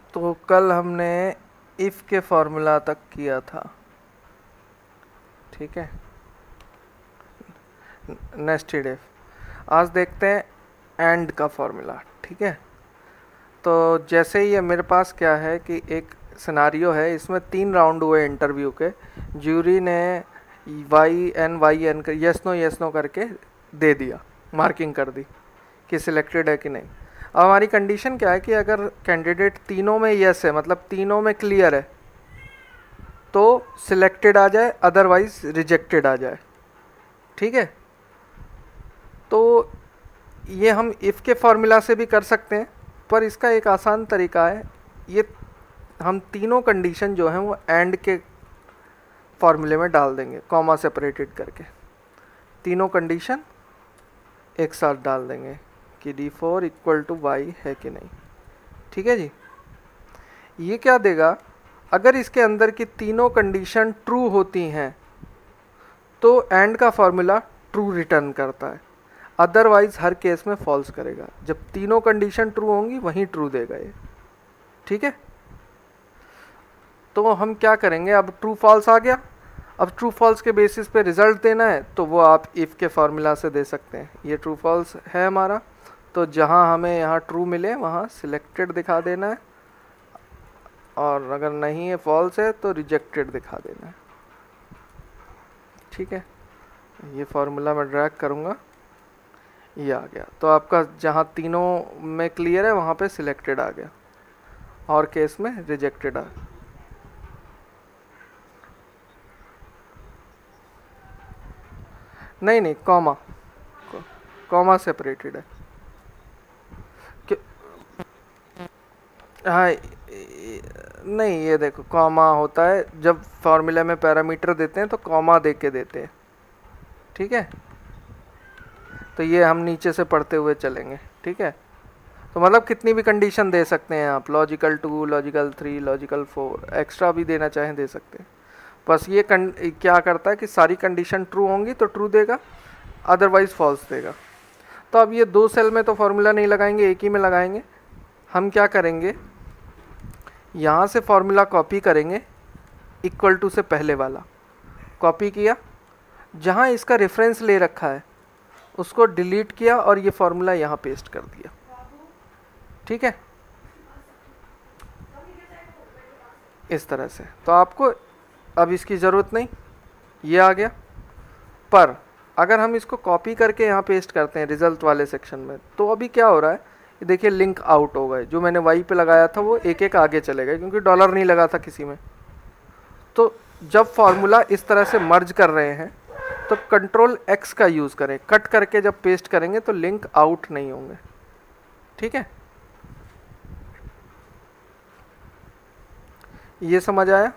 तो कल हमने इफ के फॉर्मूला तक किया था, ठीक है, नेस्टेड इफ। आज देखते हैं एंड का फॉर्मूला, ठीक है। तो जैसे ही ये मेरे पास क्या है कि एक सिनारियो है, इसमें 3 राउंड हुए इंटरव्यू के, ज्यूरी ने वाई एन यस नो करके दे दिया, मार्किंग कर दी कि सिलेक्टेड है कि नहीं। अब हमारी कंडीशन क्या है कि अगर कैंडिडेट तीनों में यस है, मतलब तीनों में क्लियर है, तो सिलेक्टेड आ जाए, अदरवाइज रिजेक्टेड आ जाए, ठीक है। तो ये हम इफ़ के फॉर्मूला से भी कर सकते हैं, पर इसका एक आसान तरीका है, ये हम तीनों कंडीशन जो हैं वो एंड के फॉर्मूले में डाल देंगे, कॉमा सेपरेटेड करके तीनों कंडीशन एक साथ डाल देंगे कि D4 इक्वल टू वाई है कि नहीं, ठीक है जी। ये क्या देगा, अगर इसके अंदर की तीनों कंडीशन ट्रू होती हैं तो एंड का फॉर्मूला ट्रू रिटर्न करता है, अदरवाइज हर केस में फॉल्स करेगा। जब तीनों कंडीशन ट्रू होंगी वहीं ट्रू देगा ये, ठीक है। तो हम क्या करेंगे, अब ट्रू फॉल्स आ गया, अब ट्रू फॉल्स के बेसिस पे रिजल्ट देना है, तो वो आप इफ़ के फॉर्मूला से दे सकते हैं। ये ट्रू फॉल्स है हमारा, तो जहाँ हमें यहाँ ट्रू मिले वहाँ सिलेक्टेड दिखा देना है, और अगर नहीं है फॉल्स है तो रिजेक्टेड दिखा देना है, ठीक है। ये फार्मूला मैं ड्रैग करूँगा, ये आ गया। तो आपका जहाँ तीनों में क्लियर है वहाँ पे सिलेक्टेड आ गया, और केस में रिजेक्टेड आ गया। नहीं, कॉमा सेपरेटेड है। हाँ, नहीं, ये देखो कॉमा होता है जब फॉर्मूला में पैरामीटर देते हैं तो कॉमा दे के देते हैं, ठीक है। तो ये हम नीचे से पढ़ते हुए चलेंगे, ठीक है। तो मतलब कितनी भी कंडीशन दे सकते हैं आप, लॉजिकल 2, लॉजिकल 3, लॉजिकल 4, एक्स्ट्रा भी देना चाहें दे सकते हैं। बस ये क्या करता है कि सारी कंडीशन ट्रू होंगी तो ट्रू देगा, अदरवाइज फॉल्स देगा। तो अब ये 2 सेल में तो फॉर्मूला नहीं लगाएंगे, एक ही में लगाएंगे। हम क्या करेंगे, यहाँ से फॉर्मूला कॉपी करेंगे, इक्वल टू से पहले वाला कॉपी किया, जहाँ इसका रेफरेंस ले रखा है उसको डिलीट किया और ये फॉर्मूला यहाँ पेस्ट कर दिया, ठीक है, इस तरह से। तो आपको अब इसकी ज़रूरत नहीं, ये आ गया। पर अगर हम इसको कॉपी करके यहाँ पेस्ट करते हैं रिजल्ट वाले सेक्शन में, तो अभी क्या हो रहा है, देखिए लिंक आउट हो गए। जो मैंने वाई पे लगाया था वो एक एक आगे चले गए, क्योंकि डॉलर नहीं लगा था किसी में। तो जब फॉर्मूला इस तरह से मर्ज कर रहे हैं तो कंट्रोल X का यूज़ करें, कट करके जब पेस्ट करेंगे तो लिंक आउट नहीं होंगे, ठीक है। ये समझ आया?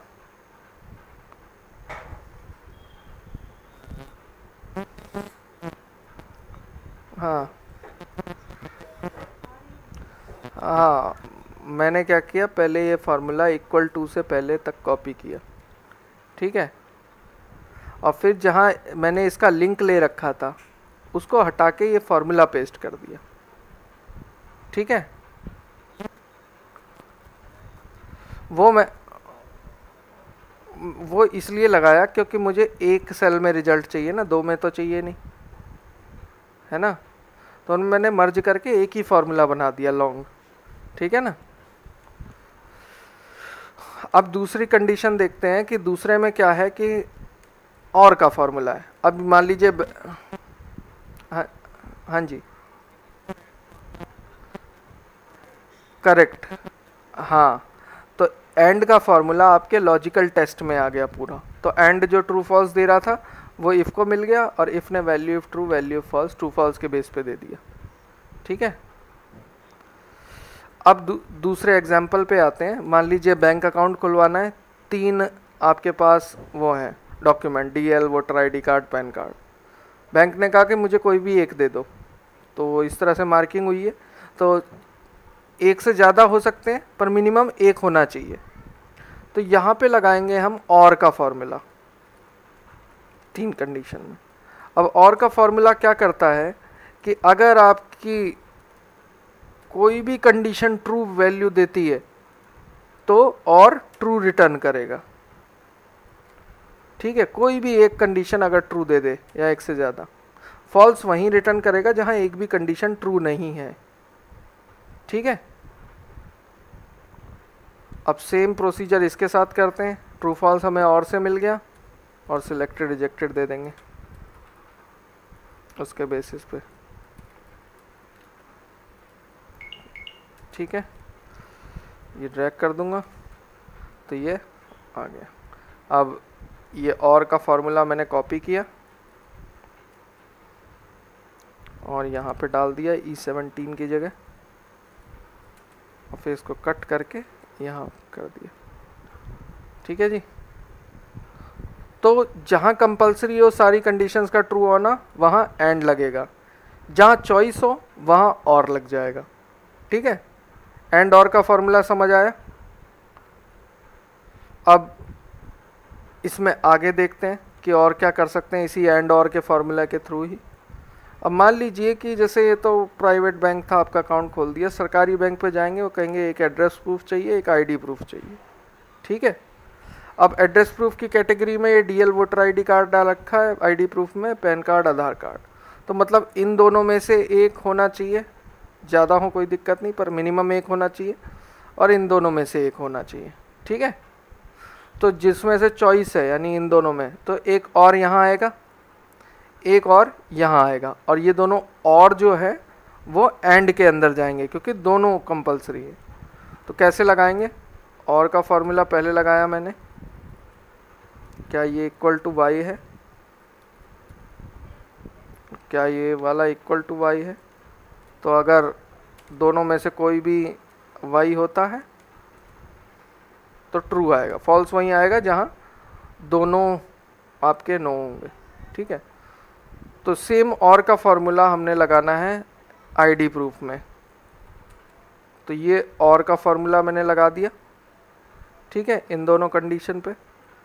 हाँ, मैंने क्या किया, पहले ये फार्मूला इक्वल टू से पहले तक कॉपी किया, ठीक है, और फिर जहाँ मैंने इसका लिंक ले रखा था उसको हटा के ये फार्मूला पेस्ट कर दिया, ठीक है। वो इसलिए लगाया क्योंकि मुझे एक सेल में रिजल्ट चाहिए ना, 2 में तो चाहिए नहीं, है ना। तो मैंने मर्ज करके एक ही फार्मूला बना दिया लॉन्ग, ठीक है ना। अब दूसरी कंडीशन देखते हैं कि दूसरे में क्या है कि और का फॉर्मूला है। अब मान लीजिए, हाँ जी, करेक्ट, हाँ। तो एंड का फॉर्मूला आपके लॉजिकल टेस्ट में आ गया पूरा। तो एंड जो ट्रू फॉल्स दे रहा था वो इफ़ को मिल गया, और इफ़ ने value of true, value of false, true false के बेस पे दे दिया, ठीक है। अब दूसरे एग्जाम्पल पे आते हैं। मान लीजिए बैंक अकाउंट खुलवाना है, 3 आपके पास वो हैं document, DL, voter ID card, PAN card. Bank ने कहा कि मुझे कोई भी एक दे दो, तो इस तरह से मार्किंग हुई है। तो एक से ज़्यादा हो सकते हैं पर मिनिमम एक होना चाहिए। तो यहाँ पे लगाएंगे हम और का फॉर्मूला 3 कंडीशन में। अब और का फॉर्मूला क्या करता है कि अगर आपकी कोई भी कंडीशन ट्रू वैल्यू देती है तो और ट्रू रिटर्न करेगा। ठीक है, कोई भी एक कंडीशन अगर ट्रू दे दे या एक से ज़्यादा, फॉल्स वहीं रिटर्न करेगा जहां एक भी कंडीशन ट्रू नहीं है। ठीक है, अब सेम प्रोसीजर इसके साथ करते हैं। ट्रू फॉल्स हमें और से मिल गया और सिलेक्टेड रिजेक्टेड दे देंगे उसके बेसिस पे। ठीक है, ये ड्रैग कर दूंगा तो ये आ गया। अब ये और का फॉर्मूला मैंने कॉपी किया और यहाँ पे डाल दिया E17 की जगह और फिर इसको कट करके यहाँ कर दिया। ठीक है जी, तो जहाँ कंपलसरी हो सारी कंडीशंस का ट्रू होना वहाँ एंड लगेगा, जहाँ चॉइस हो वहाँ और लग जाएगा। ठीक है, एंड और का फॉर्मूला समझ आया। अब इसमें आगे देखते हैं कि और क्या कर सकते हैं इसी एंड और के फॉर्मूला के थ्रू ही। अब मान लीजिए कि जैसे ये तो प्राइवेट बैंक था, आपका अकाउंट खोल दिया, सरकारी बैंक पे जाएंगे, वो कहेंगे एक एड्रेस प्रूफ चाहिए, एक आईडी प्रूफ चाहिए। ठीक है, अब एड्रेस प्रूफ की कैटेगरी में ये डीएल वोटर आईडी कार्ड डाल रखा है, आईडी प्रूफ में पैन कार्ड आधार कार्ड, तो मतलब इन दोनों में से एक होना चाहिए, ज़्यादा हो कोई दिक्कत नहीं पर मिनिमम एक होना चाहिए, और इन दोनों में से एक होना चाहिए। ठीक है, तो जिसमें से चॉइस है यानी इन दोनों में, तो एक और यहाँ आएगा, एक और यहाँ आएगा, और ये दोनों और जो है वो एंड के अंदर जाएंगे क्योंकि दोनों कंपलसरी है। तो कैसे लगाएंगे, और का फॉर्मूला पहले लगाया मैंने, क्या ये इक्वल टू वाई है, क्या ये वाला इक्वल टू वाई है, तो अगर दोनों में से कोई भी वाई होता है तो ट्रू आएगा, फॉल्स वहीं आएगा जहाँ दोनों आपके नो होंगे। ठीक है, तो सेम और का फॉर्मूला हमने लगाना है आईडी प्रूफ में, तो ये और का फॉर्मूला मैंने लगा दिया। ठीक है, इन दोनों कंडीशन पे।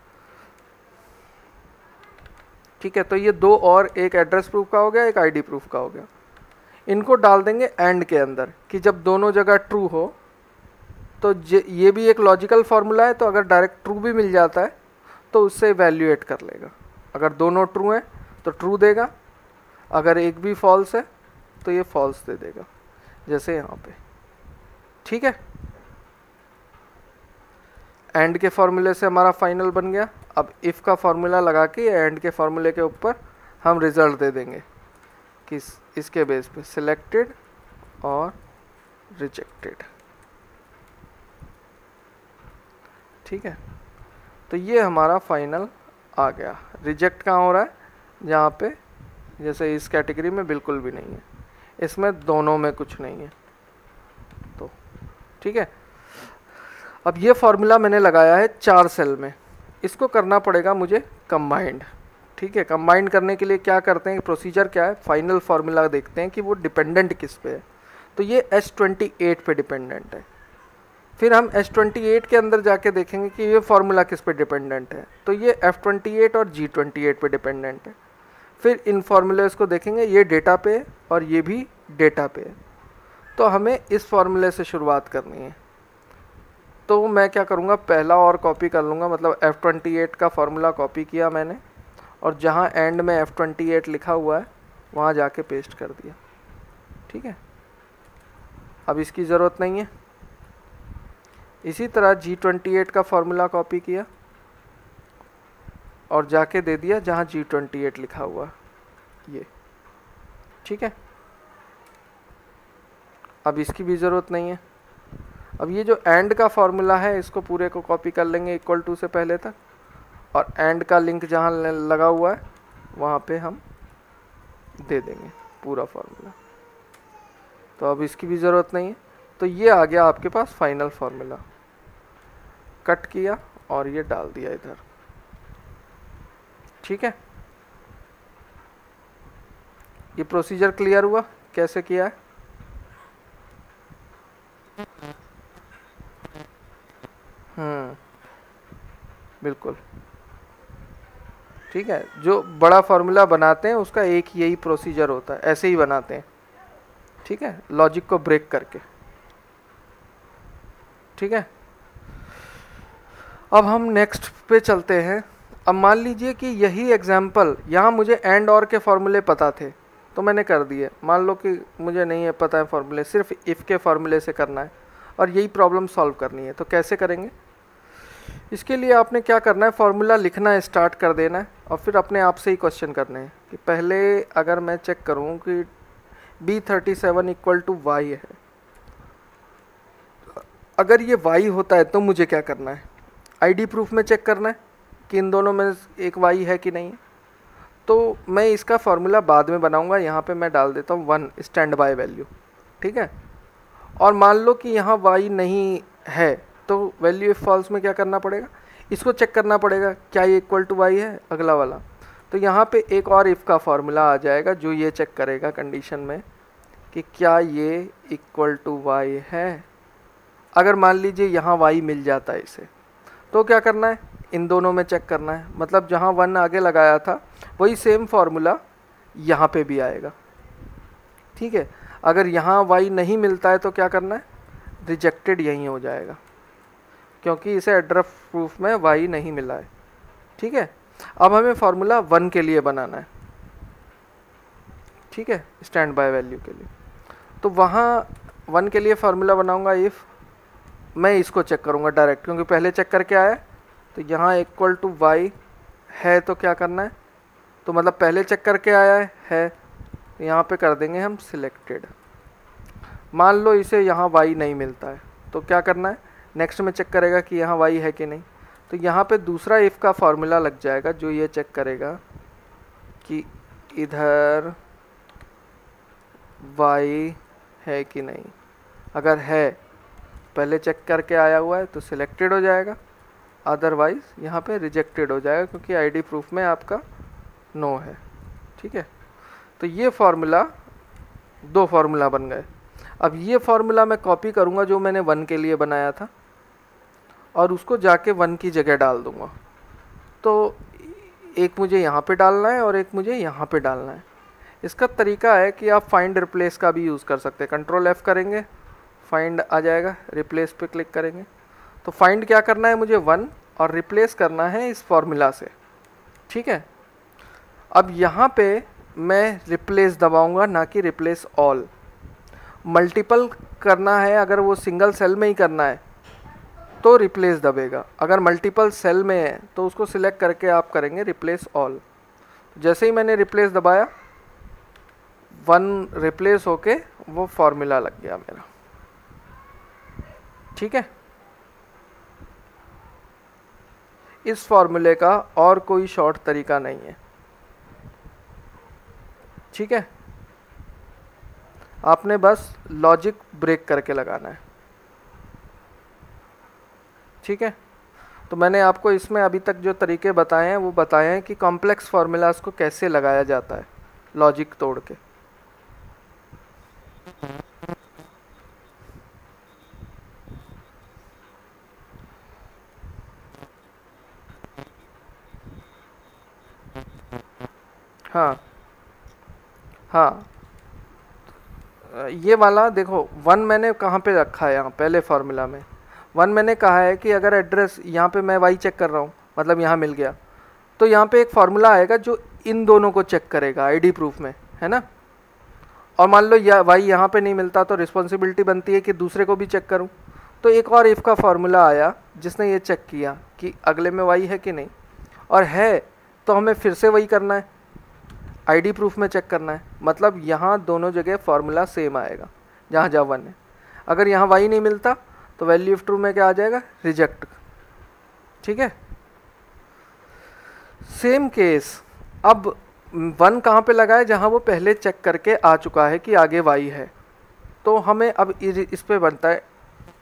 ठीक है, तो ये दो और, एक एड्रेस प्रूफ का हो गया, एक आईडी प्रूफ का हो गया, इनको डाल देंगे एंड के अंदर कि जब दोनों जगह ट्रू हो, तो ये भी एक लॉजिकल फार्मूला है, तो अगर डायरेक्ट ट्रू भी मिल जाता है तो उससे इवैल्यूएट कर लेगा। अगर दोनों ट्रू हैं तो ट्रू देगा, अगर एक भी फॉल्स है तो ये फॉल्स दे देगा, जैसे यहाँ पे। ठीक है, एंड के फॉर्मूले से हमारा फाइनल बन गया। अब इफ़ का फॉर्मूला लगा के एंड के फॉर्मूले के ऊपर हम रिजल्ट दे देंगे कि इसके बेस पे सिलेक्टेड और रिजेक्टेड। ठीक है, तो ये हमारा फाइनल आ गया। रिजेक्ट कहाँ हो रहा है, जहाँ पे जैसे इस कैटेगरी में बिल्कुल भी नहीं है, इसमें दोनों में कुछ नहीं है। तो ठीक है, अब ये फॉर्मूला मैंने लगाया है 4 सेल में, इसको करना पड़ेगा मुझे कंबाइंड। ठीक है, कंबाइंड करने के लिए क्या करते हैं, प्रोसीजर क्या है, फाइनल फार्मूला देखते हैं कि वो डिपेंडेंट किस पे है। तो ये S28 पे डिपेंडेंट है, फिर हम S28 के अंदर जाके देखेंगे कि ये फार्मूला किस पे डिपेंडेंट है, तो ये F28 और G28 पे डिपेंडेंट है। फिर इन फार्मूलेस को देखेंगे, ये डेटा पे है और ये भी डेटा पे है, तो हमें इस फार्मूले से शुरुआत करनी है। तो मैं क्या करूँगा, पहला और कॉपी कर लूँगा, मतलब F28 का फार्मूला कॉपी किया मैंने और जहाँ एंड में F28 लिखा हुआ है वहाँ जाके पेस्ट कर दिया। ठीक है, अब इसकी ज़रूरत नहीं है। इसी तरह G28 का फार्मूला कॉपी किया और जाके दे दिया जहाँ G28 लिखा हुआ है ये। ठीक है, अब इसकी भी ज़रूरत नहीं है। अब ये जो एंड का फार्मूला है इसको पूरे को कॉपी कर लेंगे इक्वल टू से पहले तक, और एंड का लिंक जहाँ लगा हुआ है वहाँ पे हम दे देंगे पूरा फार्मूला। तो अब इसकी भी ज़रूरत नहीं है। तो ये आ गया आपके पास फाइनल फार्मूला, कट किया और ये डाल दिया इधर। ठीक है, ये प्रोसीजर क्लियर हुआ कैसे किया है। बिल्कुल ठीक है, जो बड़ा फार्मूला बनाते हैं उसका एक यही प्रोसीजर होता है, ऐसे ही बनाते हैं। ठीक है, लॉजिक को ब्रेक करके। ठीक है, अब हम नेक्स्ट पे चलते हैं। अब मान लीजिए कि यही एग्जाम्पल, यहाँ मुझे एंड और के फॉर्मूले पता थे तो मैंने कर दिए। मान लो कि मुझे नहीं है पता है फॉर्मूले, सिर्फ इफ़ के फॉर्मूले से करना है और यही प्रॉब्लम सॉल्व करनी है, तो कैसे करेंगे? इसके लिए आपने क्या करना है, फॉर्मूला लिखना स्टार्ट कर देना है और फिर अपने आप से ही क्वेश्चन करने हैं कि पहले अगर मैं चेक करूँ कि B37 इक्वल टू वाई है, अगर ये वाई होता है तो मुझे क्या करना है, आईडी प्रूफ में चेक करना है कि इन दोनों में एक वाई है कि नहीं है। तो मैं इसका फॉर्मूला बाद में बनाऊंगा, यहाँ पे मैं डाल देता हूँ 1 स्टैंड बाय वैल्यू, ठीक है। और मान लो कि यहाँ वाई नहीं है तो वैल्यू इफ फॉल्स में क्या करना पड़ेगा, इसको चेक करना पड़ेगा क्या ये इक्वल टू वाई है, अगला वाला। तो यहाँ पे एक और इफ़ का फॉर्मूला आ जाएगा जो ये चेक करेगा कंडीशन में कि क्या ये इक्वल टू वाई है। अगर मान लीजिए यहाँ वाई मिल जाता है इसे, तो क्या करना है, इन दोनों में चेक करना है। मतलब जहाँ 1 आगे लगाया था वही सेम फार्मूला यहाँ पे भी आएगा, ठीक है। अगर यहाँ y नहीं मिलता है तो क्या करना है, रिजेक्टेड यहीं हो जाएगा क्योंकि इसे एड्रेस प्रूफ में y नहीं मिला है, ठीक है। अब हमें फार्मूला 1 के लिए बनाना है, ठीक है, स्टैंड बाय वैल्यू के लिए। तो वहाँ 1 के लिए फार्मूला बनाऊंगा इफ़, मैं इसको चेक करूँगा डायरेक्ट क्योंकि पहले चेक करके आया। तो यहाँ इक्वल टू वाई है तो क्या करना है, तो मतलब पहले चेक करके आया है तो यहाँ पे कर देंगे हम सिलेक्टेड। मान लो इसे यहाँ वाई नहीं मिलता है तो क्या करना है, नेक्स्ट में चेक करेगा कि यहाँ वाई है कि नहीं। तो यहाँ पे दूसरा इफ़ का फॉर्मूला लग जाएगा जो ये चेक करेगा कि इधर वाई है कि नहीं। अगर है, पहले चेक करके आया हुआ है तो सिलेक्टेड हो जाएगा, अदरवाइज यहाँ पे रिजेक्टेड हो जाएगा क्योंकि आईडी प्रूफ में आपका नो है, ठीक है। तो ये फार्मूला, 2 फार्मूला बन गए। अब ये फार्मूला मैं कॉपी करूँगा जो मैंने 1 के लिए बनाया था और उसको जाके 1 की जगह डाल दूँगा। तो एक मुझे यहाँ पे डालना है और एक मुझे यहाँ पे डालना है। इसका तरीका है कि आप फाइंड रिप्लेस का भी यूज़ कर सकते हैं। कंट्रोल F करेंगे, फाइंड आ जाएगा, रिप्लेस पे क्लिक करेंगे। तो फाइंड क्या करना है मुझे 1 और रिप्लेस करना है इस फॉर्मूला से, ठीक है। अब यहाँ पे मैं रिप्लेस दबाऊंगा, ना कि रिप्लेस ऑल। मल्टीपल करना है, अगर वो सिंगल सेल में ही करना है तो रिप्लेस दबेगा, अगर मल्टीपल सेल में है तो उसको सिलेक्ट करके आप करेंगे रिप्लेस ऑल। जैसे ही मैंने रिप्लेस दबाया 1 रिप्लेस होके वो फॉर्मूला लग गया मेरा, ठीक है। इस फॉर्मूले का और कोई शॉर्ट तरीका नहीं है, ठीक है। आपने बस लॉजिक ब्रेक करके लगाना है, ठीक है। तो मैंने आपको इसमें अभी तक जो तरीके बताए हैं वो बताए हैं कि कॉम्प्लेक्स फार्मूलाज को कैसे लगाया जाता है लॉजिक तोड़ के। हाँ हाँ, ये वाला देखो 1 मैंने कहाँ पे रखा है, यहाँ पहले फार्मूला में 1 मैंने कहा है कि अगर एड्रेस यहाँ पे मैं वाई चेक कर रहा हूँ, मतलब यहाँ मिल गया, तो यहाँ पे एक फार्मूला आएगा जो इन दोनों को चेक करेगा आईडी प्रूफ में, है ना। और मान लो वाई यहाँ पे नहीं मिलता तो रिस्पॉन्सिबिलिटी बनती है कि दूसरे को भी चेक करूँ। तो एक और इफ़ का फार्मूला आया जिसने ये चेक किया कि अगले में वाई है कि नहीं, और है तो हमें फिर से वही करना है, आईडी प्रूफ में चेक करना है। मतलब यहाँ दोनों जगह फार्मूला सेम आएगा जहाँ जहाँ 1 है। अगर यहाँ वाई नहीं मिलता तो वैल्यू ऑफ ट्रू में क्या आ जाएगा, रिजेक्ट, ठीक है। सेम केस अब 1 कहाँ पे लगाए, जहाँ वो पहले चेक करके आ चुका है कि आगे वाई है। तो हमें अब इस पे बनता है,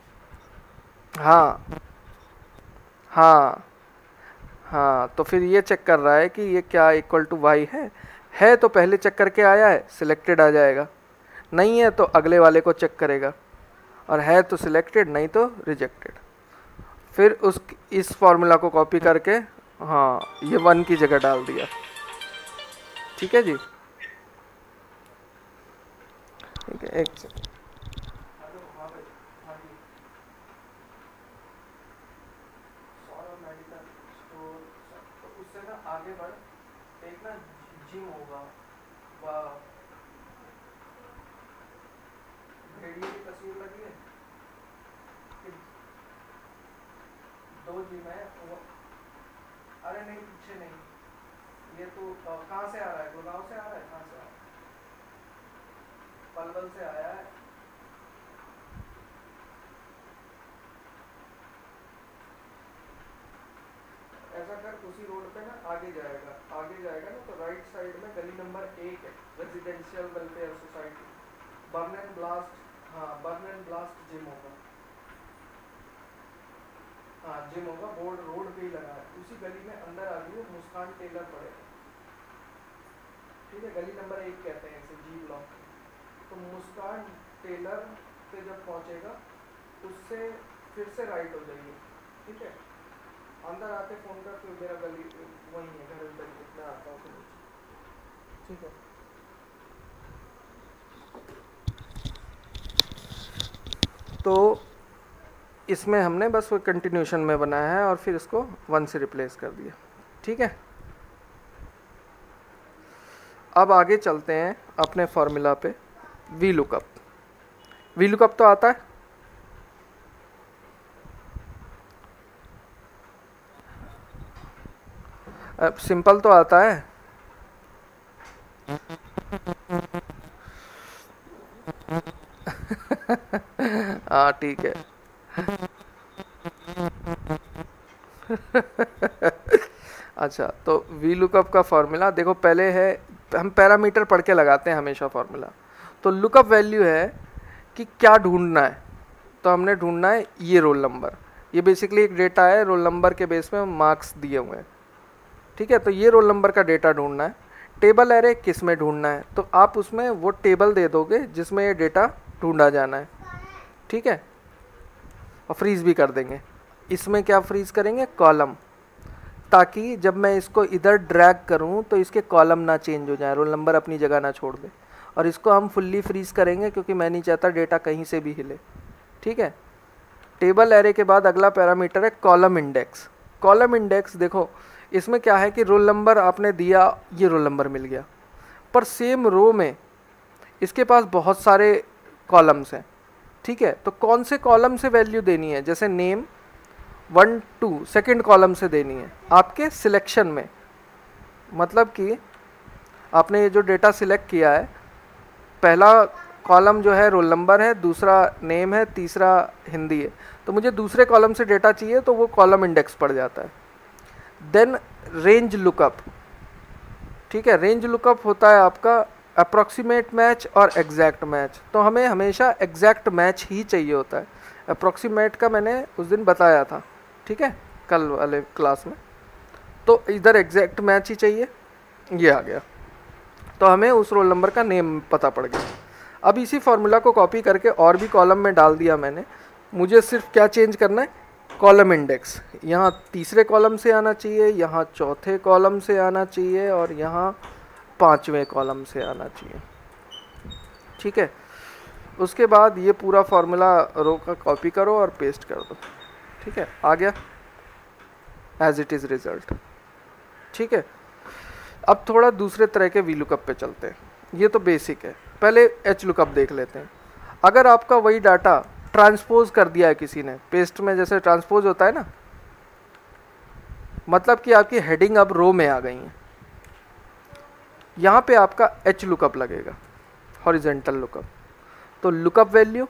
हाँ हाँ हाँ, तो फिर ये चेक कर रहा है कि ये क्या इक्वल टू वाई है तो पहले चेक करके आया है, सिलेक्टेड आ जाएगा, नहीं है तो अगले वाले को चेक करेगा, और है तो सिलेक्टेड, नहीं तो रिजेक्टेड। फिर इस फॉर्मूला को कॉपी करके हाँ ये 1 की जगह डाल दिया, ठीक है जी। ठीक है, एक उससे ना आगे बढ़, एक ना जिम होगा, भेड़िए की तस्वीर लगी है, दो जिम है वो। अरे नहीं, पीछे नहीं, ये तो कहाँ से आ रहा है? गुड़गांव से आ रहा है? कहाँ से आ रहा है? पलवल से आया है। ऐसा कर, उसी रोड पे ना आगे जाएगा, आगे जाएगा ना तो राइट साइड में गली नंबर 1 है, residential welfare society, burn and blast. हाँ, बर्न एंड ब्लास्ट जिम होगा। हाँ, जिम होगा, बोर्ड रोड पे ही लगा है। उसी गली में अंदर आ गई मुस्कान टेलर पड़ेगा, ठीक है। गली नंबर 1 कहते हैं इसे, जी ब्लॉक। तो मुस्कान टेलर पे जब पहुंचेगा, उससे फिर से राइट हो जाइए, ठीक है। अंदर आके फोन कर, फिर मेरा गली वही है, घर उधर मैं आता हूँ, ठीक है। तो इसमें हमने बस वो कंटिन्यूशन में बनाया है और फिर इसको 1 से रिप्लेस कर दिया, ठीक है। अब आगे चलते हैं अपने फॉर्मूला पे, VLookup। VLookup तो आता है, अब सिंपल तो आता है। हाँ ठीक है। अच्छा, तो VLookup का फॉर्मूला देखो, पहले है हम पैरामीटर पढ़ के लगाते हैं हमेशा फॉर्मूला। तो लुकअप वैल्यू है कि क्या ढूंढना है, तो हमने ढूंढना है ये रोल नंबर। ये बेसिकली एक डेटा है, रोल नंबर के बेस में मार्क्स दिए हुए हैं, ठीक है। तो ये रोल नंबर का डेटा ढूंढना है। टेबल एरे किस में ढूंढना है, तो आप उसमें वो टेबल दे दोगे जिसमें ये डेटा ढूंढा जाना है, ठीक है। और फ्रीज भी कर देंगे। इसमें क्या फ्रीज करेंगे? कॉलम, ताकि जब मैं इसको इधर ड्रैग करूं तो इसके कॉलम ना चेंज हो जाए, रोल नंबर अपनी जगह ना छोड़ दे। और इसको हम फुल्ली फ्रीज करेंगे क्योंकि मैं नहीं चाहता डेटा कहीं से भी हिले, ठीक है। टेबल एरे के बाद अगला पैरामीटर है कॉलम इंडेक्स। कॉलम इंडेक्स देखो, इसमें क्या है कि रोल नंबर आपने दिया, ये रोल नंबर मिल गया, पर सेम रो में इसके पास बहुत सारे कॉलम्स हैं, ठीक है। तो कौन से कॉलम से वैल्यू देनी है? जैसे नेम 1 2 सेकेंड कॉलम से देनी है आपके सिलेक्शन में। मतलब कि आपने ये जो डेटा सिलेक्ट किया है, पहला कॉलम जो है रोल नंबर है, दूसरा नेम है, तीसरा हिंदी है, तो मुझे दूसरे कॉलम से डेटा चाहिए तो वो कॉलम इंडेक्स पड़ जाता है। देन रेंज लुकअप, ठीक है। रेंज लुकअप होता है आपका अप्रॉक्सीमेट मैच और एग्जैक्ट मैच। तो हमें हमेशा एग्जैक्ट मैच ही चाहिए होता है। अप्रॉक्सीमेट का मैंने उस दिन बताया था, ठीक है, कल वाले क्लास में। तो इधर एग्जैक्ट मैच ही चाहिए, ये आ गया, तो हमें उस रोल नंबर का नेम पता पड़ गया। अब इसी फॉर्मूला को कॉपी करके और भी कॉलम में डाल दिया मैंने। मुझे सिर्फ क्या चेंज करना है? कॉलम इंडेक्स यहाँ तीसरे कॉलम से आना चाहिए, यहाँ चौथे कॉलम से आना चाहिए और यहाँ 5वें कॉलम से आना चाहिए, ठीक है। उसके बाद ये पूरा फॉर्मूला रो का कॉपी करो और पेस्ट कर दो, ठीक है, आ गया एज इट इज़ रिजल्ट, ठीक है। अब थोड़ा दूसरे तरह के VLookup पे चलते हैं। ये तो बेसिक है, पहले HLookup देख लेते हैं। अगर आपका वही डाटा ट्रांसपोज कर दिया है किसी ने, पेस्ट में जैसे ट्रांसपोज होता है ना, मतलब कि आपकी हेडिंग अब रो में आ गई है, यहाँ पे आपका HLookup लगेगा, हॉरिजेंटल लुकअप। तो लुकअप वैल्यू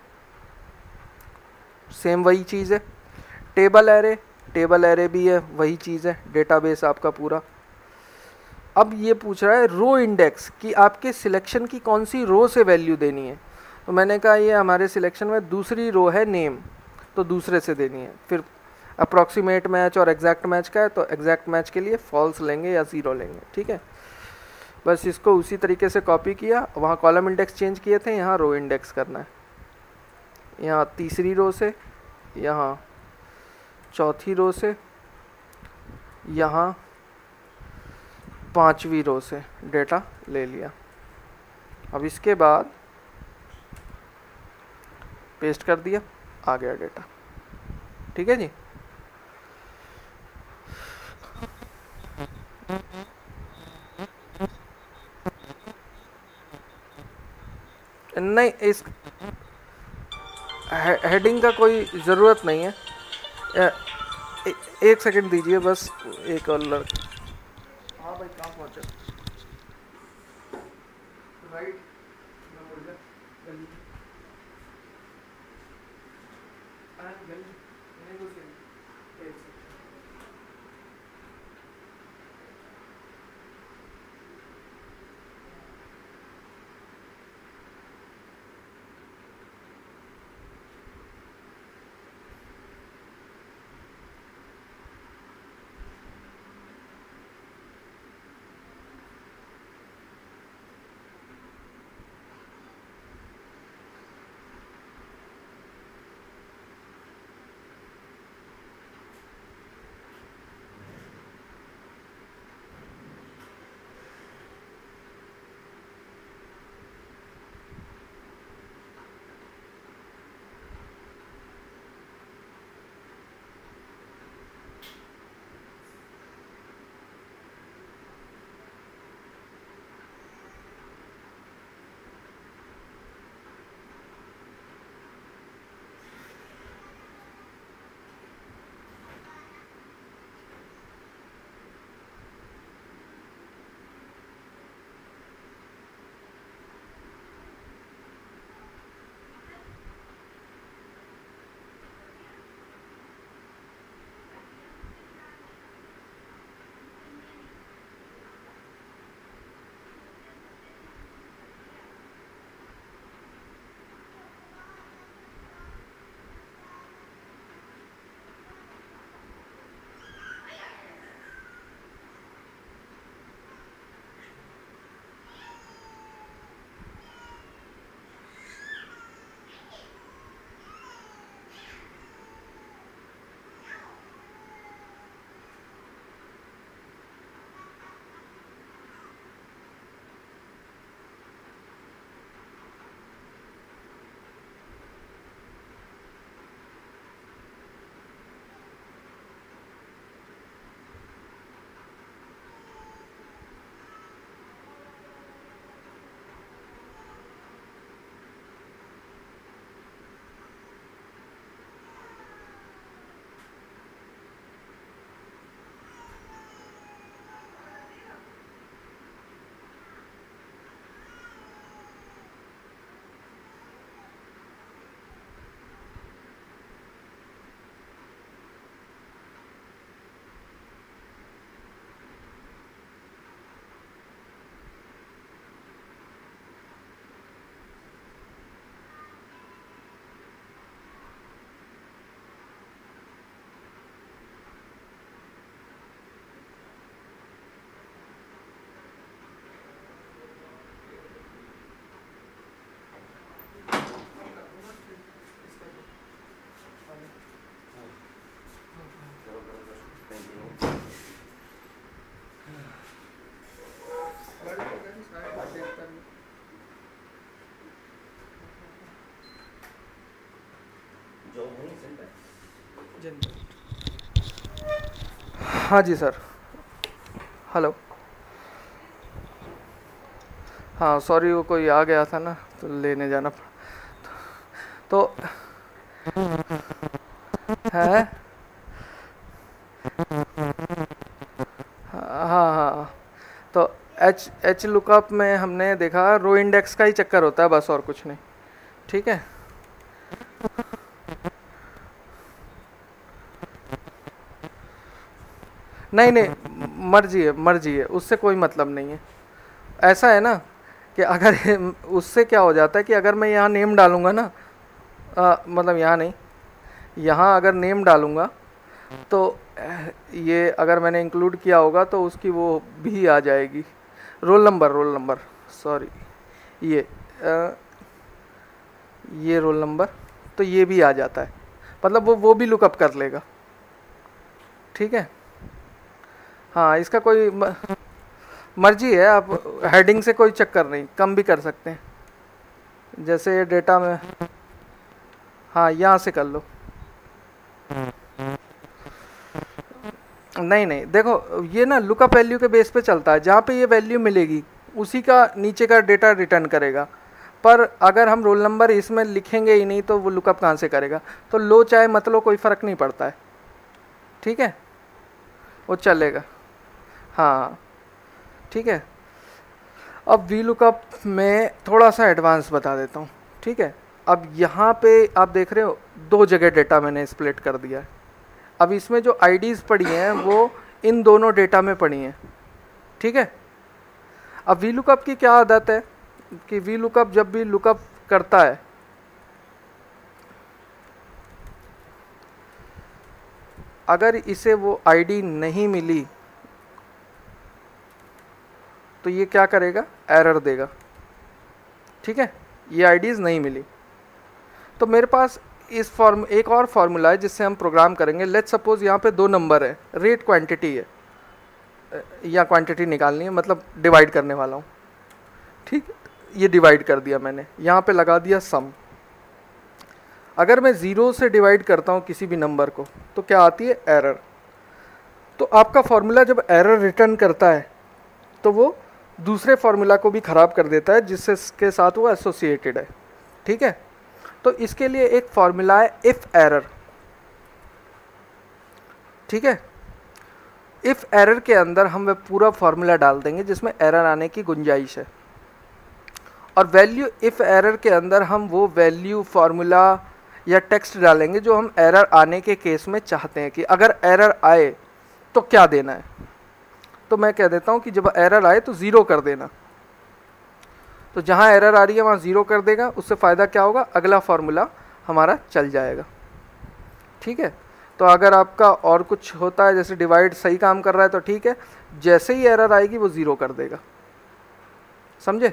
सेम वही चीज़ है। टेबल एरे भी है, वही चीज़ है, डेटाबेस आपका पूरा। अब ये पूछ रहा है रो इंडेक्स कि आपके सिलेक्शन की कौन सी रो से वैल्यू देनी है। तो मैंने कहा ये हमारे सिलेक्शन में दूसरी रो है नेम, तो दूसरे से देनी है। फिर अप्रॉक्सीमेट मैच और एग्जैक्ट मैच का है, तो एग्जैक्ट मैच के लिए फॉल्स लेंगे या 0 लेंगे, ठीक है। बस इसको उसी तरीके से कॉपी किया, वहाँ कॉलम इंडेक्स चेंज किए थे, यहाँ रो इंडेक्स करना है। यहाँ तीसरी रो से, यहाँ चौथी रो से, यहाँ 5वीं रो से डेटा ले लिया। अब इसके बाद पेस्ट कर दिया, आ गया डेटा, ठीक है जी। नहीं, इस हेडिंग का कोई ज़रूरत नहीं है। एक सेकंड दीजिए बस, एक और हाँ भाई कहाँ पहुँचे? राइट, हाँ जी सर, हेलो। हाँ सॉरी, वो कोई आ गया था ना तो लेने जाना पड़ा। तो है, हाँ हाँ हाँ। तो एच लुकअप में हमने देखा रो इंडेक्स का ही चक्कर होता है बस, और कुछ नहीं। ठीक है, नहीं नहीं, मर्जी है, उससे कोई मतलब नहीं है। ऐसा है ना कि अगर उससे क्या हो जाता है कि अगर मैं यहाँ नेम डालूंगा ना, मतलब यहाँ नहीं, यहाँ अगर नेम डालूंगा तो ये अगर मैंने इंक्लूड किया होगा तो उसकी वो भी आ जाएगी, रोल नंबर सॉरी, ये ये रोल नंबर, तो ये भी आ जाता है, मतलब वो भी लुकअप कर लेगा। ठीक है, हाँ इसका कोई मर्जी है, आप हेडिंग से कोई चक्कर नहीं, कम भी कर सकते हैं। जैसे ये डेटा में, हाँ यहाँ से कर लो। नहीं नहीं, देखो ये ना लुकअप वैल्यू के बेस पे चलता है, जहाँ पे ये वैल्यू मिलेगी उसी का नीचे का डेटा रिटर्न करेगा। पर अगर हम रोल नंबर इसमें लिखेंगे ही नहीं तो वो लुकअप कहाँ से करेगा। तो लो चाहे मत लो कोई फ़र्क नहीं पड़ता है, ठीक है, वो चलेगा। हाँ ठीक है। अब वी लुकअप में थोड़ा सा एडवांस बता देता हूँ, ठीक है। अब यहाँ पे आप देख रहे हो 2 जगह डेटा मैंने स्प्लिट कर दिया है। अब इसमें जो आईडीज़ पड़ी हैं वो इन दोनों डेटा में पड़ी हैं, ठीक है। अब वी लुकअप की क्या आदत है कि वी लुकअप जब भी लुकअप करता है अगर इसे वो आईडी नहीं मिली तो ये क्या करेगा, एरर देगा, ठीक है। ये आईडीज़ नहीं मिली तो मेरे पास एक और फार्मूला है जिससे हम प्रोग्राम करेंगे। लेट्स सपोज यहाँ पे 2 नंबर है, रेट क्वांटिटी है या क्वांटिटी निकालनी है, मतलब डिवाइड करने वाला हूँ, ठीक। ये डिवाइड कर दिया मैंने, यहाँ पे लगा दिया सम। अगर मैं 0 से डिवाइड करता हूँ किसी भी नंबर को तो क्या आती है, एरर। तो आपका फार्मूला जब एरर रिटर्न करता है तो वो दूसरे फार्मूला को भी ख़राब कर देता है जिससे इसके साथ वो एसोसिएटेड है, ठीक है। तो इसके लिए एक फार्मूला है इफ़ एरर, ठीक है। इफ़ एरर के अंदर हम वह पूरा फार्मूला डाल देंगे जिसमें एरर आने की गुंजाइश है, और वैल्यू इफ़ एरर के अंदर हम वो वैल्यू फार्मूला या टेक्स्ट डालेंगे जो हम एरर आने के केस में चाहते हैं कि अगर एरर आए तो क्या देना है। तो मैं कह देता हूँ कि जब एरर आए तो 0 कर देना। तो जहाँ एरर आ रही है वहाँ 0 कर देगा, उससे फ़ायदा क्या होगा, अगला फार्मूला हमारा चल जाएगा, ठीक है। तो अगर आपका और कुछ होता है जैसे डिवाइड सही काम कर रहा है तो ठीक है, जैसे ही एरर आएगी वो 0 कर देगा, समझे।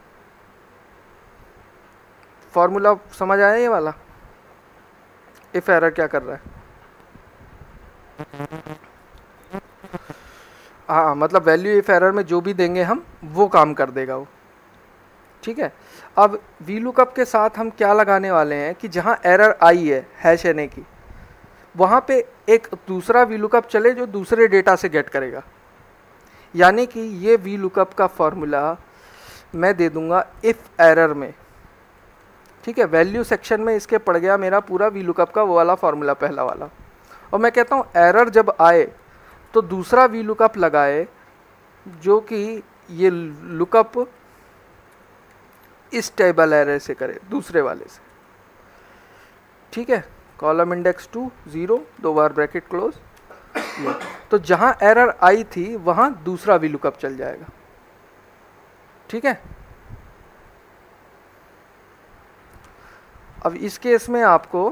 फार्मूला समझ आया ये वाला, इफ एरर क्या कर रहा है। हाँ मतलब वैल्यू इफ एरर में जो भी देंगे हम वो काम कर देगा वो, ठीक है। अब वी लुकअप के साथ हम क्या लगाने वाले हैं कि जहाँ एरर आई है हैश एन ए की, वहाँ पे एक दूसरा वी लुकअप चले जो दूसरे डेटा से गेट करेगा। यानी कि ये वी लुकअप का फॉर्मूला मैं दे दूंगा इफ़ एरर में, ठीक है। वैल्यू सेक्शन में इसके पड़ गया मेरा पूरा वी लुकअप का वो वाला फार्मूला पहला वाला, और मैं कहता हूँ एरर जब आए तो दूसरा वी लुकअप लगाए जो कि ये लुकअप इस टेबल एरर से करे दूसरे वाले से, ठीक है। कॉलम इंडेक्स 2 0 2 बार ब्रैकेट क्लोज। तो जहाँ एरर आई थी वहाँ दूसरा वी लुकअप चल जाएगा, ठीक है। अब इस केस में आपको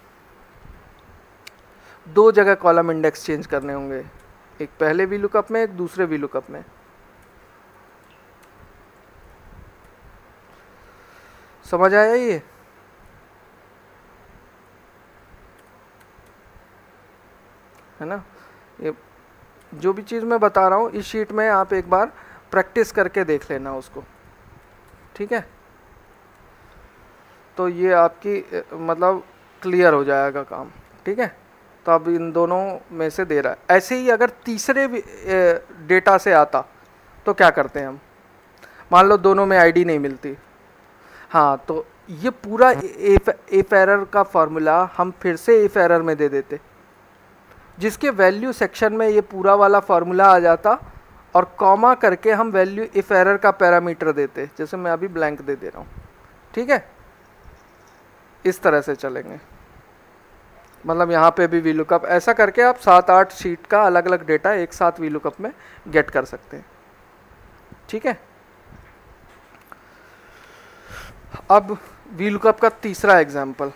2 जगह कॉलम इंडेक्स चेंज करने होंगे, एक पहले वी लुकअप में एक दूसरे वी लुकअप में। समझ आया ये, है ना। ये जो भी चीज़ मैं बता रहा हूँ इस शीट में आप एक बार प्रैक्टिस करके देख लेना उसको, ठीक है। तो ये आपकी मतलब क्लियर हो जाएगा काम, ठीक है। तो अब इन दोनों में से दे रहा है। ऐसे ही अगर तीसरे डेटा से आता तो क्या करते हैं हम, मान लो दोनों में आईडी नहीं मिलती, हाँ तो ये पूरा इफ एरर का फार्मूला हम फिर से इफ एरर में दे देते, जिसके वैल्यू सेक्शन में ये पूरा वाला फार्मूला आ जाता, और कॉमा करके हम वैल्यू इफ एरर का पैरामीटर देते, जैसे मैं अभी ब्लैंक दे रहा हूँ, ठीक है। इस तरह से चलेंगे, मतलब यहाँ पे भी वी लुकअप ऐसा करके आप 7-8 शीट का अलग अलग डेटा एक साथ वी लुकअप में गेट कर सकते हैं, ठीक है। अब वी लुकअप का तीसरा एग्जाम्पल,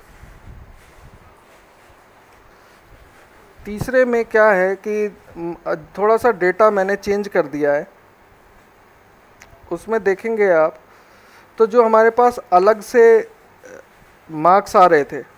तीसरे में क्या है कि थोड़ा सा डेटा मैंने चेंज कर दिया है। उसमें देखेंगे आप तो जो हमारे पास अलग से मार्क्स आ रहे थे,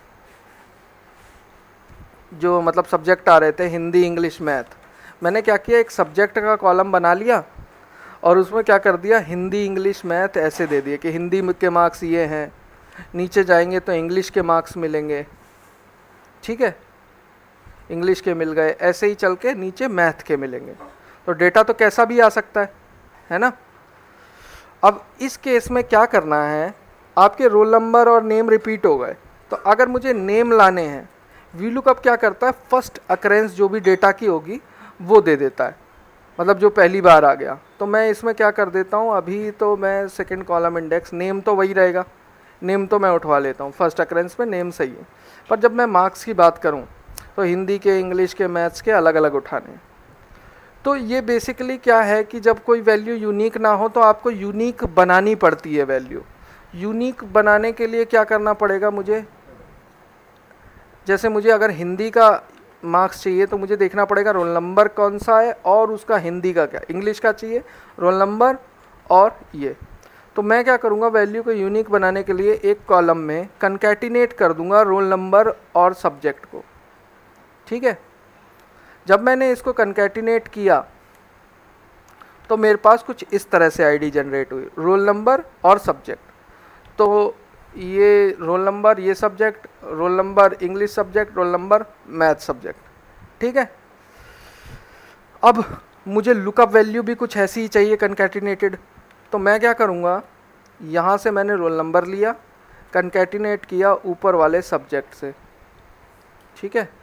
जो मतलब सब्जेक्ट आ रहे थे हिंदी इंग्लिश मैथ, मैंने क्या किया एक सब्जेक्ट का कॉलम बना लिया और उसमें क्या कर दिया हिंदी इंग्लिश मैथ ऐसे दे दिए कि हिंदी के मार्क्स ये हैं, नीचे जाएंगे तो इंग्लिश के मार्क्स मिलेंगे, ठीक है, इंग्लिश के मिल गए, ऐसे ही चल के नीचे मैथ के मिलेंगे। तो डेटा तो कैसा भी आ सकता है ना। अब इस केस में क्या करना है आपके रोल नंबर और नेम रिपीट हो गए। तो अगर मुझे नेम लाने हैं, वीलुकअप क्या करता है, फर्स्ट अकरेंस जो भी डेटा की होगी वो दे देता है, मतलब जो पहली बार आ गया। तो मैं इसमें क्या कर देता हूँ, अभी तो मैं सेकंड कॉलम इंडेक्स, नेम तो वही रहेगा, नेम तो मैं उठवा लेता हूँ, फर्स्ट अकरेंस में नेम सही है। पर जब मैं मार्क्स की बात करूँ तो हिंदी के, इंग्लिश के, मैथ्स के अलग अलग उठाने। तो ये बेसिकली क्या है कि जब कोई वैल्यू यूनिक ना हो तो आपको यूनिक बनानी पड़ती है वैल्यू। यूनिक बनाने के लिए क्या करना पड़ेगा मुझे, जैसे मुझे अगर हिंदी का मार्क्स चाहिए तो मुझे देखना पड़ेगा रोल नंबर कौन सा है और उसका हिंदी का क्या, इंग्लिश का चाहिए रोल नंबर और ये। तो मैं क्या करूँगा, वैल्यू को यूनिक बनाने के लिए एक कॉलम में कंकैटिनेट कर दूंगा रोल नंबर और सब्जेक्ट को। ठीक है, जब मैंने इसको कंकैटिनेट किया तो मेरे पास कुछ इस तरह से आईडी जनरेट हुई, रोल नंबर और सब्जेक्ट। तो ये रोल नंबर, ये subject, roll number English subject, roll number math subject. ठीक है, अब मुझे लुकअप वैल्यू भी कुछ ऐसी ही चाहिए कंकैटिनेटेड। तो मैं क्या करूँगा, यहाँ से मैंने रोल नंबर लिया, कंकैटिनेट किया ऊपर वाले सब्जेक्ट से। ठीक है,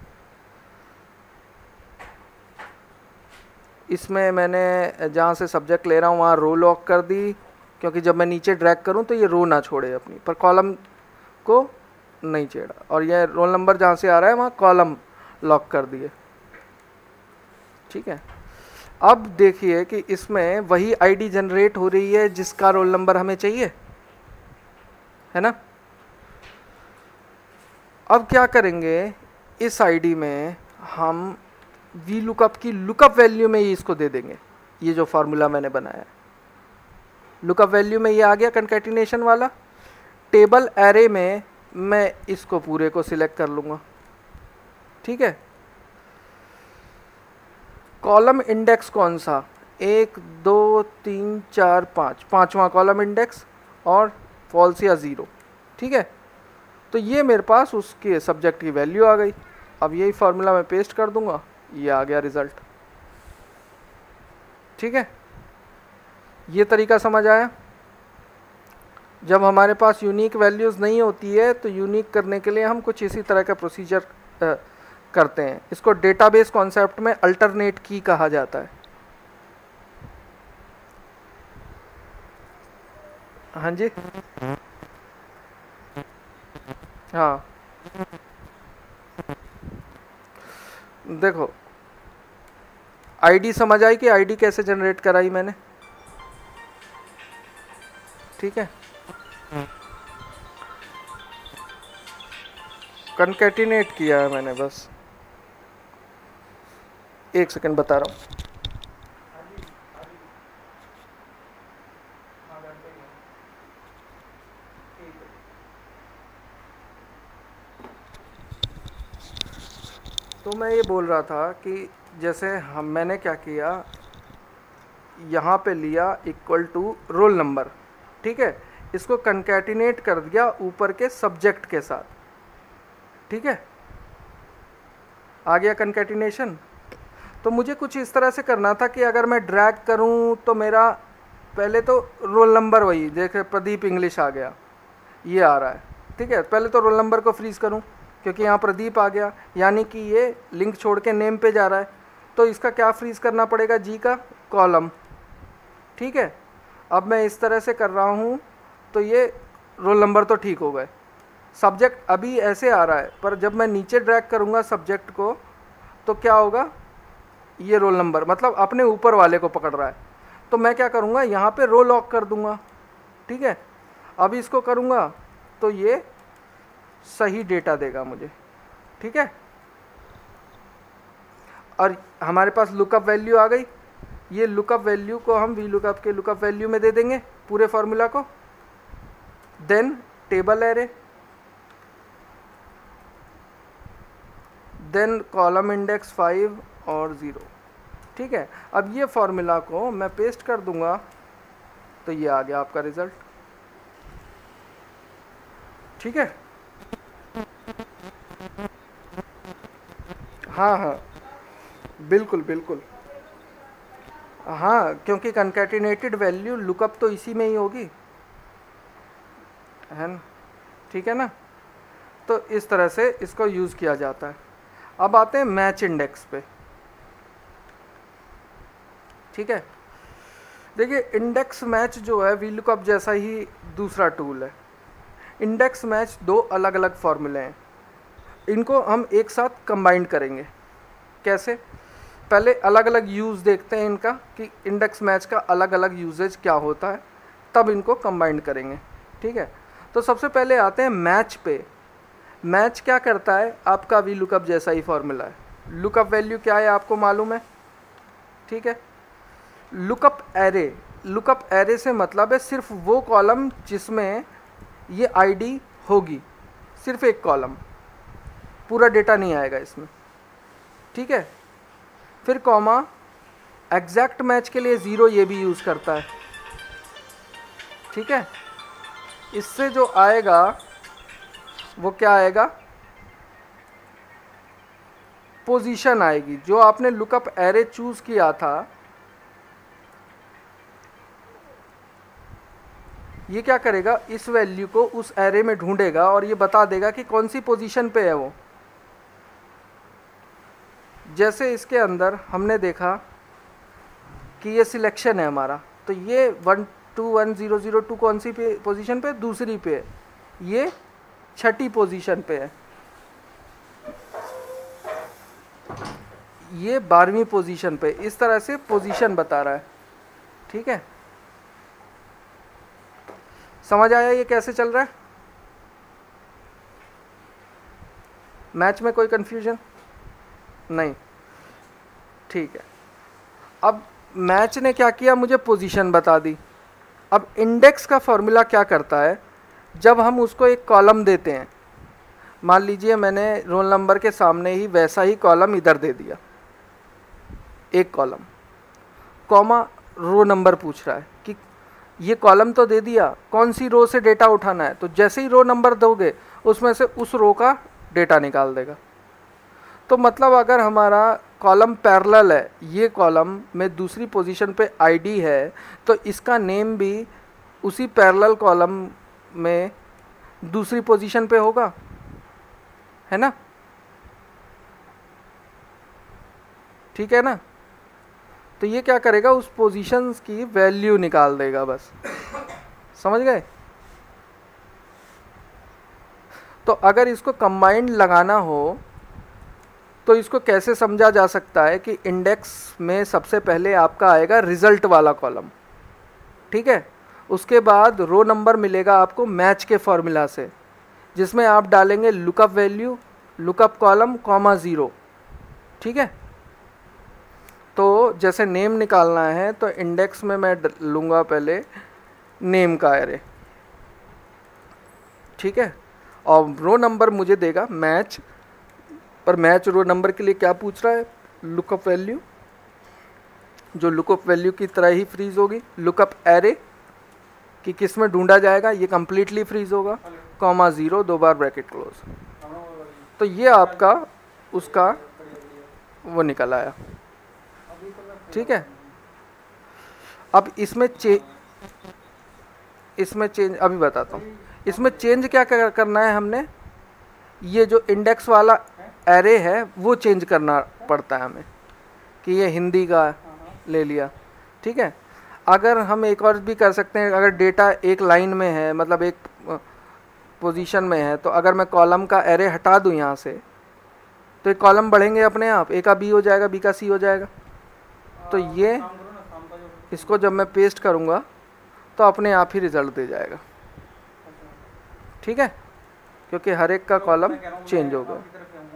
इसमें मैंने जहाँ से सब्जेक्ट ले रहा हूँ वहाँ रो लॉक कर दी, क्योंकि जब मैं नीचे ड्रैग करूँ तो ये रो ना छोड़े अपनी, पर कॉलम को नहीं छेड़ा। और ये रोल नंबर जहाँ से आ रहा है वहाँ कॉलम लॉक कर दिए। ठीक है, अब देखिए कि इसमें वही आईडी जनरेट हो रही है जिसका रोल नंबर हमें चाहिए, है ना। अब क्या करेंगे, इस आईडी में हम VLookup की लुकअप वैल्यू में ही इसको दे देंगे। ये जो फार्मूला मैंने बनाया है, लुकअप वैल्यू में ये आ गया कंकैटिनेशन वाला। टेबल एरे में मैं इसको पूरे को सिलेक्ट कर लूँगा। ठीक है, कॉलम इंडेक्स कौन सा, 1 2 3 4 5, पाँचवा कॉलम इंडेक्स और फॉल्स या ज़ीरो। ठीक है, तो ये मेरे पास उसके सब्जेक्ट की वैल्यू आ गई। अब यही फार्मूला मैं पेस्ट कर दूंगा, ये आ गया रिजल्ट। ठीक है, ये तरीका समझ आया। जब हमारे पास यूनिक वैल्यूज़ नहीं होती है तो यूनिक करने के लिए हम कुछ इसी तरह का प्रोसीजर करते हैं। इसको डेटाबेस कॉन्सेप्ट में अल्टरनेट की कहा जाता है। हाँ जी, हाँ देखो, आईडी समझ आई कि आईडी कैसे जनरेट कराई मैंने। ठीक है, कंकैटिनेट किया है मैंने, बस एक सेकंड बता रहा हूँ। तो मैं ये बोल रहा था कि जैसे मैंने क्या किया, यहाँ पे लिया इक्वल टू रोल नंबर। ठीक है, इसको कंकैटिनेट कर दिया ऊपर के सब्जेक्ट के साथ। ठीक है, आ गया कंकैटिनेशन। तो मुझे कुछ इस तरह से करना था कि अगर मैं ड्रैग करूँ तो मेरा पहले तो रोल नंबर वही, देखे प्रदीप इंग्लिश आ गया, ये आ रहा है। ठीक है, पहले तो रोल नंबर को फ्रीज करूँ क्योंकि यहाँ प्रदीप आ गया, यानी कि ये लिंक छोड़ के नेम पे जा रहा है। तो इसका क्या फ्रीज करना पड़ेगा, जी का कॉलम। ठीक है, अब मैं इस तरह से कर रहा हूँ तो ये रोल नंबर तो ठीक हो गए। सब्जेक्ट अभी ऐसे आ रहा है, पर जब मैं नीचे ड्रैग करूँगा सब्जेक्ट को तो क्या होगा, ये रोल नंबर मतलब अपने ऊपर वाले को पकड़ रहा है। तो मैं क्या करूँगा, यहाँ पे रो लॉक कर दूँगा। ठीक है, अब इसको करूँगा तो ये सही डेटा देगा मुझे। ठीक है, और हमारे पास लुकअप वैल्यू आ गई। ये लुकअप वैल्यू को हम VLookup के लुकअप वैल्यू में दे देंगे पूरे फार्मूला को। Then table array, then column index 5 और 0। ठीक है, अब ये फार्मूला को मैं पेस्ट कर दूंगा तो ये आ गया आपका रिजल्ट। ठीक है, हाँ हाँ बिल्कुल बिल्कुल, हाँ क्योंकि कंकैटिनेटेड वैल्यू लुकअप तो इसी में ही होगी। है ना, ठीक है ना। तो इस तरह से इसको यूज़ किया जाता है। अब आते हैं मैच इंडेक्स पे, ठीक है। देखिए इंडेक्स मैच जो है VLookup जैसा ही दूसरा टूल है। इंडेक्स मैच दो अलग अलग फॉर्मूले हैं, इनको हम एक साथ कंबाइन करेंगे। कैसे? पहले अलग अलग यूज़ देखते हैं इनका कि इंडेक्स मैच का अलग अलग यूजेज क्या होता है, तब इनको कंबाइन करेंगे, ठीक है। तो सबसे पहले आते हैं मैच पे। मैच क्या करता है? आपका VLookup जैसा ही फॉर्मूला है। लुकअप वैल्यू क्या है आपको मालूम है, ठीक है। लुकअप एरे से मतलब है सिर्फ वो कॉलम जिसमें ये आईडी होगी, सिर्फ एक कॉलम, पूरा डेटा नहीं आएगा इसमें, ठीक है। फिर कॉमा, एग्जैक्ट मैच के लिए 0 ये भी यूज़ करता है, ठीक है। इससे जो आएगा वो क्या आएगा? पोजीशन आएगी। जो आपने लुकअप एरे चूज़ किया था, ये क्या करेगा? इस वैल्यू को उस एरे में ढूंढेगा और ये बता देगा कि कौन सी पोजीशन पे है वो। जैसे इसके अंदर हमने देखा कि ये सिलेक्शन है हमारा, तो ये 121002 कौन सी पे पोजीशन पे? दूसरी पे है। ये छठी पोजीशन पे है, ये 12वीं पोजीशन पे। इस तरह से पोजीशन बता रहा है, ठीक है। समझ आया ये कैसे चल रहा है? मैच में कोई कंफ्यूजन नहीं, ठीक है। अब मैच ने क्या किया? मुझे पोजीशन बता दी। अब इंडेक्स का फॉर्मूला क्या करता है? जब हम उसको एक कॉलम देते हैं, मान लीजिए मैंने रोल नंबर के सामने ही वैसा ही कॉलम इधर दे दिया, एक कॉलम, कॉमा रो नंबर पूछ रहा है कि ये कॉलम तो दे दिया, कौन सी रो से डेटा उठाना है। तो जैसे ही रो नंबर दोगे उसमें से उस रो का डेटा निकाल देगा। तो मतलब अगर हमारा कॉलम पैरेलल है, ये कॉलम में दूसरी पोजीशन पे आईडी है, तो इसका नेम भी उसी पैरेलल कॉलम में दूसरी पोजीशन पे होगा, है ना, ठीक है ना। तो ये क्या करेगा? उस पोजीशंस की वैल्यू निकाल देगा, बस। समझ गए? तो अगर इसको कंबाइंड लगाना हो तो इसको कैसे समझा जा सकता है कि इंडेक्स में सबसे पहले आपका आएगा रिजल्ट वाला कॉलम, ठीक है। उसके बाद रो नंबर मिलेगा आपको मैच के फॉर्मूला से, जिसमें आप डालेंगे lookup value, lookup column, comma 0, ठीक है। तो जैसे नेम निकालना है तो इंडेक्स में मैं लूँगा पहले नेम का एरे, ठीक है। और रो नंबर मुझे देगा मैच, पर मैच रो नंबर के लिए क्या पूछ रहा है? लुकअप वैल्यू, जो लुकअप वैल्यू की तरह ही फ्रीज होगी। लुकअप एरे कि किस में ढूंढा जाएगा, ये कम्प्लीटली फ्रीज होगा, कॉमा 0, 2 बार ब्रैकेट क्लोज। तो ये आपका उसका वो निकल आया, ठीक है। अब इसमें चेंज अभी बताता हूँ। इसमें चेंज क्या करना है हमने? ये जो इंडेक्स वाला एरे है वो चेंज करना पड़ता है हमें, कि ये हिंदी का ले लिया, ठीक है। अगर हम एक और भी कर सकते हैं, अगर डेटा एक लाइन में है, मतलब एक पोजीशन में है, तो अगर मैं कॉलम का एरे हटा दूं यहाँ से, तो ये कॉलम बढ़ेंगे अपने आप, ए का बी हो जाएगा, बी का सी हो जाएगा। तो ये इसको जब मैं पेस्ट करूँगा तो अपने आप ही रिजल्ट दे जाएगा, ठीक है, क्योंकि हर एक का कॉलम चेंज हो गया।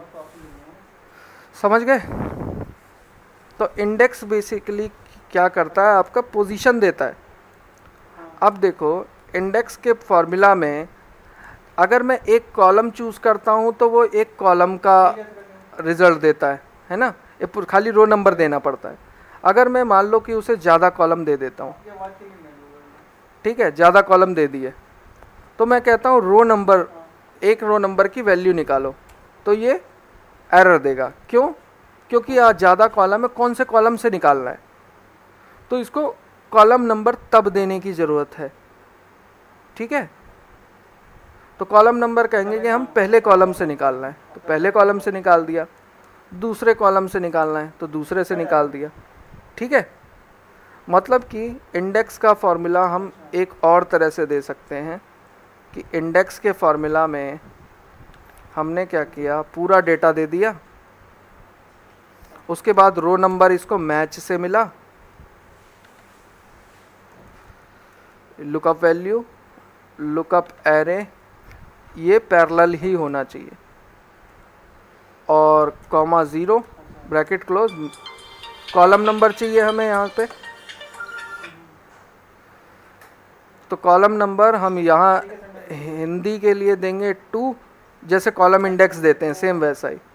समझ गए? तो इंडेक्स बेसिकली क्या करता है? आपका पोजीशन देता है। अब देखो इंडेक्स के फॉर्मूला में अगर मैं एक कॉलम चूज़ करता हूँ तो वो एक कॉलम का रिजल्ट देता है ना, ये खाली रो नंबर देना पड़ता है। अगर मैं मान लो कि उसे ज़्यादा कॉलम दे देता हूँ, ठीक है, ज़्यादा कॉलम दे दिए, तो मैं कहता हूँ रो नंबर, एक रो नंबर की वैल्यू निकालो, तो ये एरर देगा। क्यों? क्योंकि आज ज़्यादा कॉलम है, कौन से कॉलम से निकालना है, तो इसको कॉलम नंबर तब देने की ज़रूरत है, ठीक है। तो कॉलम नंबर कहेंगे कि हम पहले कॉलम से निकालना है, तो पहले कॉलम से निकाल दिया। दूसरे कॉलम से निकालना है तो दूसरे से निकाल दिया। ठीक है, मतलब कि इंडेक्स का फॉर्मूला हम एक और तरह से दे सकते हैं कि इंडेक्स के फॉर्मूला में हमने क्या किया, पूरा डेटा दे दिया, उसके बाद रो नंबर इसको मैच से मिला, लुकअप वैल्यू, लुकअप एरे, ये पैरेलल ही होना चाहिए, और comma 0 bracket close, column number चाहिए हमें यहाँ पे। तो कॉलम नंबर हम यहाँ हिंदी के लिए देंगे 2, जैसे कॉलम इंडेक्स देते हैं सेम वैसा ही,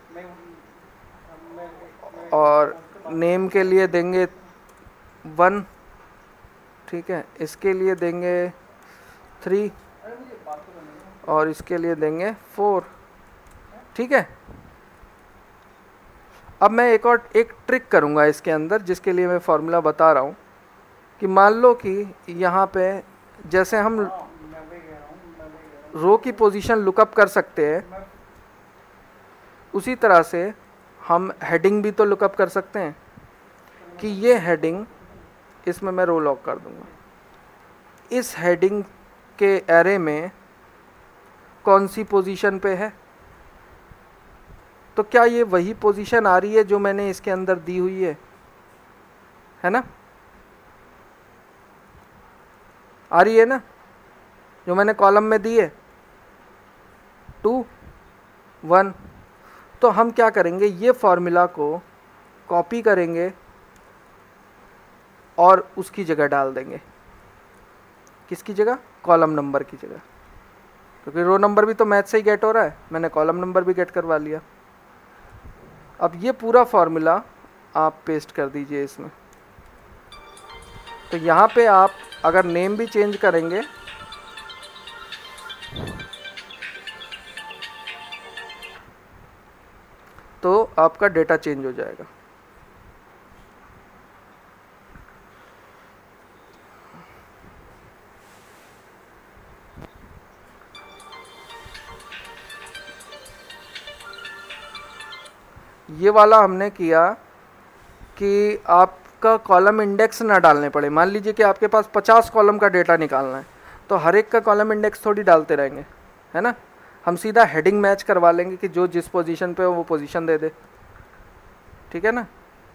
और नेम के लिए देंगे 1, ठीक है, इसके लिए देंगे 3 और इसके लिए देंगे 4। ठीक है, अब मैं एक ट्रिक करूंगा इसके अंदर, जिसके लिए मैं फॉर्मूला बता रहा हूँ कि मान लो कि यहाँ पे जैसे हम रो की पोजीशन लुकअप कर सकते हैं, उसी तरह से हम हेडिंग भी तो लुकअप कर सकते हैं कि ये हेडिंग, इसमें मैं रो लॉक कर दूंगा, इस हेडिंग के एरे में कौन सी पोजीशन पे है। तो क्या ये वही पोजीशन आ रही है जो मैंने इसके अंदर दी हुई है ना, आ रही है ना, जो मैंने कॉलम में दी है 2 1। तो हम क्या करेंगे, ये फॉर्मूला को कॉपी करेंगे और उसकी जगह डाल देंगे, किसकी जगह, कॉलम नंबर की जगह, क्योंकि रो नंबर भी तो मैथ से ही गेट हो रहा है, मैंने कॉलम नंबर भी गेट करवा लिया। अब ये पूरा फॉर्मूला आप पेस्ट कर दीजिए इसमें। तो यहाँ पे आप अगर नेम भी चेंज करेंगे तो आपका डेटा चेंज हो जाएगा। ये वाला हमने किया कि आपका कॉलम इंडेक्स ना डालने पड़े। मान लीजिए कि आपके पास 50 कॉलम का डेटा निकालना है, तो हर एक का कॉलम इंडेक्स थोड़ी डालते रहेंगे, है ना। हम सीधा हेडिंग मैच करवा लेंगे कि जो जिस पोजीशन पे हो वो पोजीशन दे दे, ठीक है ना।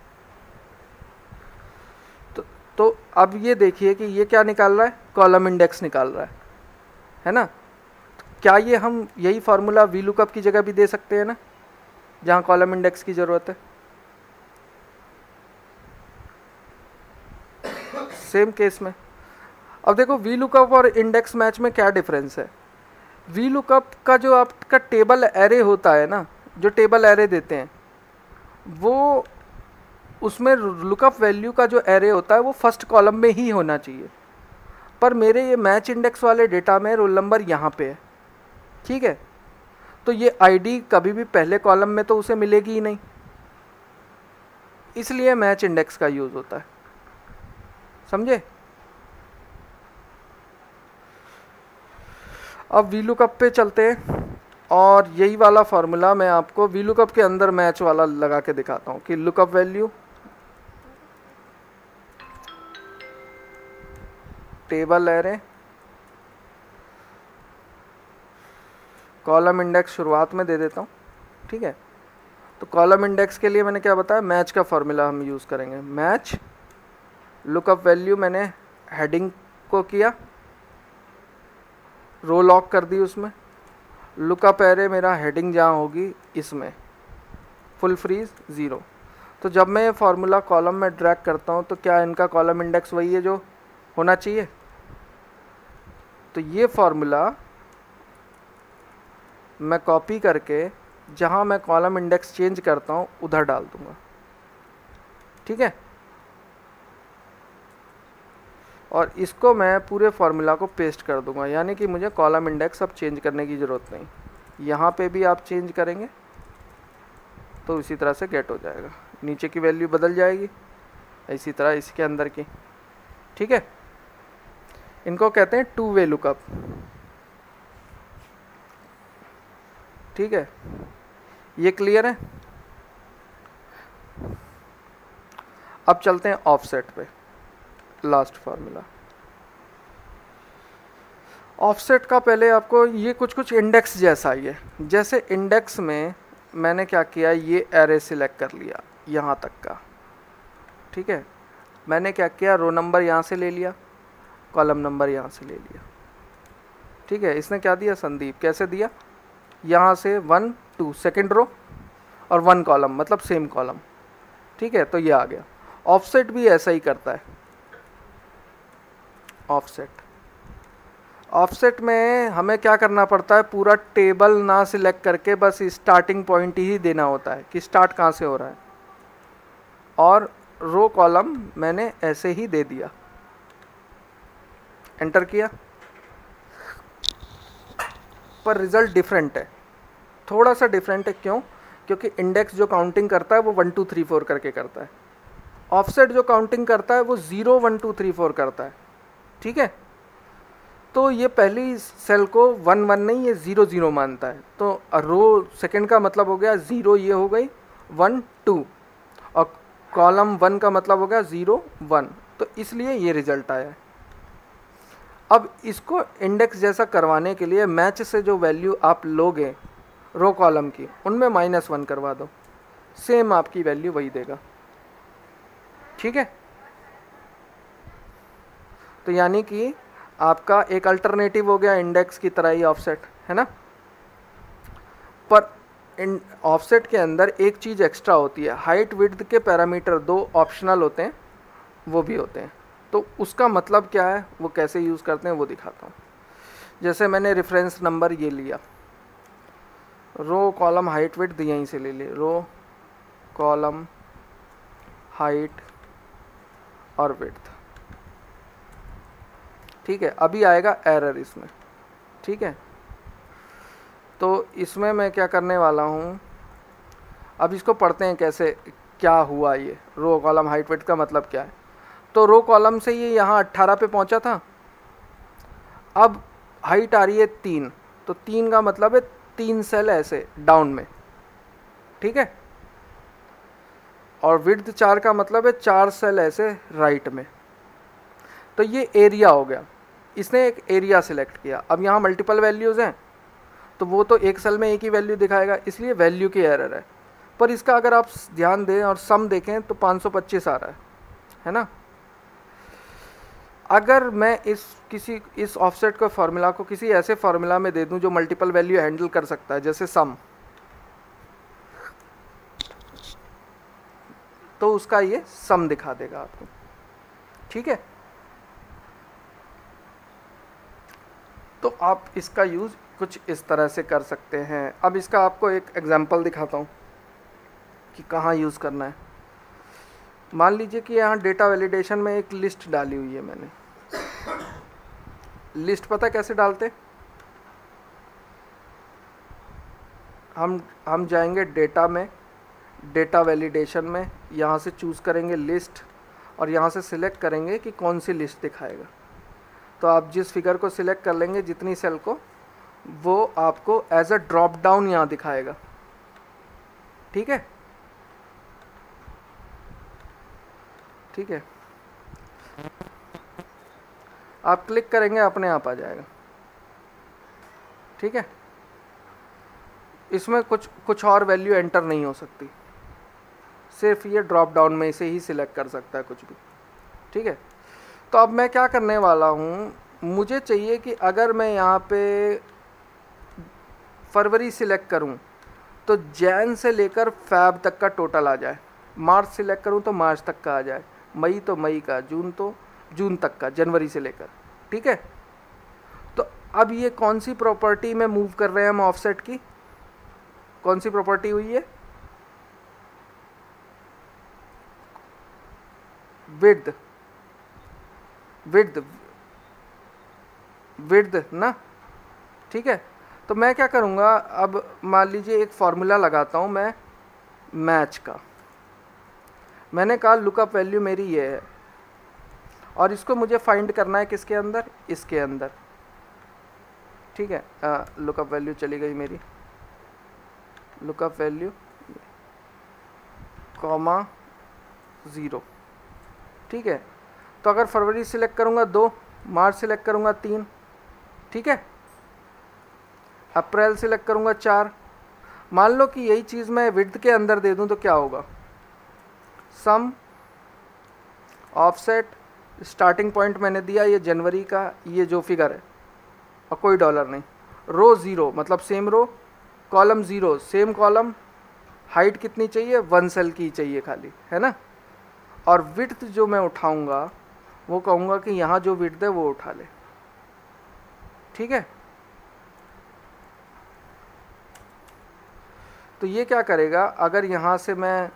तो अब ये देखिए कि ये क्या निकाल रहा है, कॉलम इंडेक्स निकाल रहा है ना। क्या ये हम यही फार्मूला VLookup की जगह भी दे सकते हैं ना, जहाँ कॉलम इंडेक्स की ज़रूरत है। सेम केस में अब देखो VLookup और इंडेक्स मैच में क्या डिफरेंस है। VLookup का जो आपका टेबल एरे होता है ना, जो टेबल एरे देते हैं वो, उसमें लुकअप वैल्यू का जो एरे होता है वो फर्स्ट कॉलम में ही होना चाहिए। पर मेरे ये मैच इंडेक्स वाले डेटा में रोल नंबर यहाँ पे है, ठीक है। तो ये आईडी कभी भी पहले कॉलम में तो उसे मिलेगी ही नहीं, इसलिए मैच इंडेक्स का यूज़ होता है, समझे। अब VLookup पे चलते हैं और यही वाला फार्मूला मैं आपको VLookup के अंदर मैच वाला लगा के दिखाता हूँ कि lookup value table array column index शुरुआत में दे देता हूँ, ठीक है। तो कॉलम इंडेक्स के लिए मैंने क्या बताया, मैच का फॉर्मूला हम यूज़ करेंगे। मैच लुकअप वैल्यू मैंने हेडिंग को किया, रो लॉक कर दी उसमें, लुकअप एरे मेरा हेडिंग जहाँ होगी इसमें, फुल फ्रीज 0। तो जब मैं ये फार्मूला कॉलम में ड्रैग करता हूँ तो क्या इनका कॉलम इंडेक्स वही है जो होना चाहिए। तो ये फार्मूला मैं कॉपी करके जहाँ मैं कॉलम इंडेक्स चेंज करता हूँ उधर डाल दूँगा, ठीक है। और इसको मैं पूरे फार्मूला को पेस्ट कर दूंगा, यानी कि मुझे कॉलम इंडेक्स अब चेंज करने की ज़रूरत नहीं। यहाँ पे भी आप चेंज करेंगे तो इसी तरह से गेट हो जाएगा, नीचे की वैल्यू बदल जाएगी, इसी तरह इसके अंदर की, ठीक है। इनको कहते हैं 2 वे लुकअप। ठीक है, ये क्लियर है। अब चलते हैं ऑफसेट पे, लास्ट फार्मूला। ऑफसेट का पहले आपको ये कुछ इंडेक्स जैसा ही है। जैसे इंडेक्स में मैंने क्या किया, ये एरे सिलेक्ट कर लिया यहाँ तक का, ठीक है। मैंने क्या किया, रो नंबर यहाँ से ले लिया, कॉलम नंबर यहाँ से ले लिया, ठीक है। इसने क्या दिया, संदीप। कैसे दिया, यहाँ से 1 2 सेकेंड रो और 1 कॉलम, मतलब सेम कॉलम, ठीक है। तो ये आ गया। ऑफसेट भी ऐसा ही करता है। ऑफसेट में हमें क्या करना पड़ता है, पूरा टेबल ना सिलेक्ट करके बस स्टार्टिंग पॉइंट ही देना होता है कि स्टार्ट कहाँ से हो रहा है, और रो कॉलम मैंने ऐसे ही दे दिया, एंटर किया। पर रिजल्ट डिफरेंट है, थोड़ा सा डिफरेंट है। क्यों? क्योंकि इंडेक्स जो काउंटिंग करता है वो 1 2 3 4 करके करता है। ऑफसेट जो काउंटिंग करता है वो 0 1 2 3 4 करता है, ठीक है। तो ये पहली सेल को 1 1 नहीं, ये 0 0 मानता है। तो रो सेकंड का मतलब हो गया 0, ये हो गई 1 2, और कॉलम 1 का मतलब हो गया 0 1। तो इसलिए ये रिजल्ट आया है। अब इसको इंडेक्स जैसा करवाने के लिए मैच से जो वैल्यू आप लोगे रो कॉलम की, उनमें -1 करवा दो, सेम आपकी वैल्यू वही देगा, ठीक है। तो यानी कि आपका एक अल्टरनेटिव हो गया इंडेक्स की तरह ही ऑफसेट, है ना। पर इन ऑफसेट के अंदर एक चीज़ एक्स्ट्रा होती है, हाइट विड्थ के पैरामीटर 2 ऑप्शनल होते हैं, वो भी होते हैं। तो उसका मतलब क्या है, वो कैसे यूज़ करते हैं वो दिखाता हूँ। जैसे मैंने रेफरेंस नंबर ये लिया, रो कॉलम हाइट विड्थ यहीं से ले ली, रो कॉलम हाइट और विड्थ, ठीक है। अभी आएगा एरर इसमें, ठीक है। तो इसमें मैं क्या करने वाला हूँ, अब इसको पढ़ते हैं कैसे क्या हुआ। ये रो कॉलम हाइट विड्थ का मतलब क्या है। तो रो कॉलम से ये यहाँ 18 पे पहुँचा था, अब हाइट आ रही है 3, तो 3 का मतलब है 3 सेल ऐसे डाउन में, ठीक है। और विड्थ 4 का मतलब है 4 सेल ऐसे राइट में। तो ये एरिया हो गया, इसने एक एरिया सिलेक्ट किया। अब यहाँ मल्टीपल वैल्यूज़ हैं, तो वो तो एक सेल में एक ही वैल्यू दिखाएगा, इसलिए वैल्यू की एरर है। पर इसका अगर आप ध्यान दें और सम देखें तो 525 आ रहा है ना। अगर मैं इस ऑफसेट का फार्मूला को किसी ऐसे फार्मूला में दे दूं जो मल्टीपल वैल्यू हैंडल कर सकता है, जैसे सम, तो उसका ये सम दिखा देगा आपको, ठीक है। तो आप इसका यूज़ कुछ इस तरह से कर सकते हैं। अब इसका आपको एक एग्जांपल दिखाता हूँ कि कहाँ यूज़ करना है। मान लीजिए कि यहाँ डेटा वैलिडेशन में एक लिस्ट डाली हुई है मैंने। लिस्ट पता कैसे डालते, हम जाएंगे डेटा में, डेटा वैलिडेशन में, यहाँ से चूज़ करेंगे लिस्ट, और यहाँ से सिलेक्ट करेंगे कि कौन सी लिस्ट दिखाएगा। तो आप जिस फिगर को सिलेक्ट कर लेंगे, जितनी सेल को, वो आपको एज अ ड्रॉप डाउन यहाँ दिखाएगा, ठीक है। ठीक है, आप क्लिक करेंगे अपने आप आ जाएगा, ठीक है। इसमें कुछ और वैल्यू एंटर नहीं हो सकती, सिर्फ ये ड्रॉप डाउन में से ही सिलेक्ट कर सकता है कुछ भी, ठीक है। तो अब मैं क्या करने वाला हूँ, मुझे चाहिए कि अगर मैं यहाँ पे फरवरी सिलेक्ट करूँ तो जैन से लेकर फैब तक का टोटल आ जाए, मार्च सिलेक्ट करूँ तो मार्च तक का आ जाए, मई तो मई का, जून तो जून तक का, जनवरी से लेकर, ठीक है। तो अब ये कौन सी प्रॉपर्टी में मूव कर रहे हैं हम ऑफसेट की, कौन सी प्रॉपर्टी हुई है, विड्थ, विड्थ विड्थ ना, ठीक है। तो मैं क्या करूँगा, अब मान लीजिए एक फार्मूला लगाता हूँ मैं मैच का। मैंने कहा लुकअप वैल्यू मेरी ये है, और इसको मुझे फाइंड करना है किसके अंदर, इसके अंदर, ठीक है। लुकअप वैल्यू चली गई मेरी, लुकअप वैल्यू कॉमा 0, ठीक है। तो अगर फरवरी सिलेक्ट करूँगा 2, मार्च सिलेक्ट करूँगा 3, ठीक है, अप्रैल सिलेक्ट करूँगा 4। मान लो कि यही चीज़ मैं विड्थ के अंदर दे दूँ तो क्या होगा, सम ऑफसेट स्टार्टिंग पॉइंट मैंने दिया ये जनवरी का, ये जो फिगर है, और कोई डॉलर नहीं, रो 0 मतलब same row, column 0 same column, height कितनी चाहिए 1 सेल की चाहिए खाली, है ना। और विड्थ जो मैं उठाऊंगा वो कहूँगा कि यहाँ जो विड्थ है वो उठा ले, ठीक है। तो ये क्या करेगा, अगर यहाँ से मैं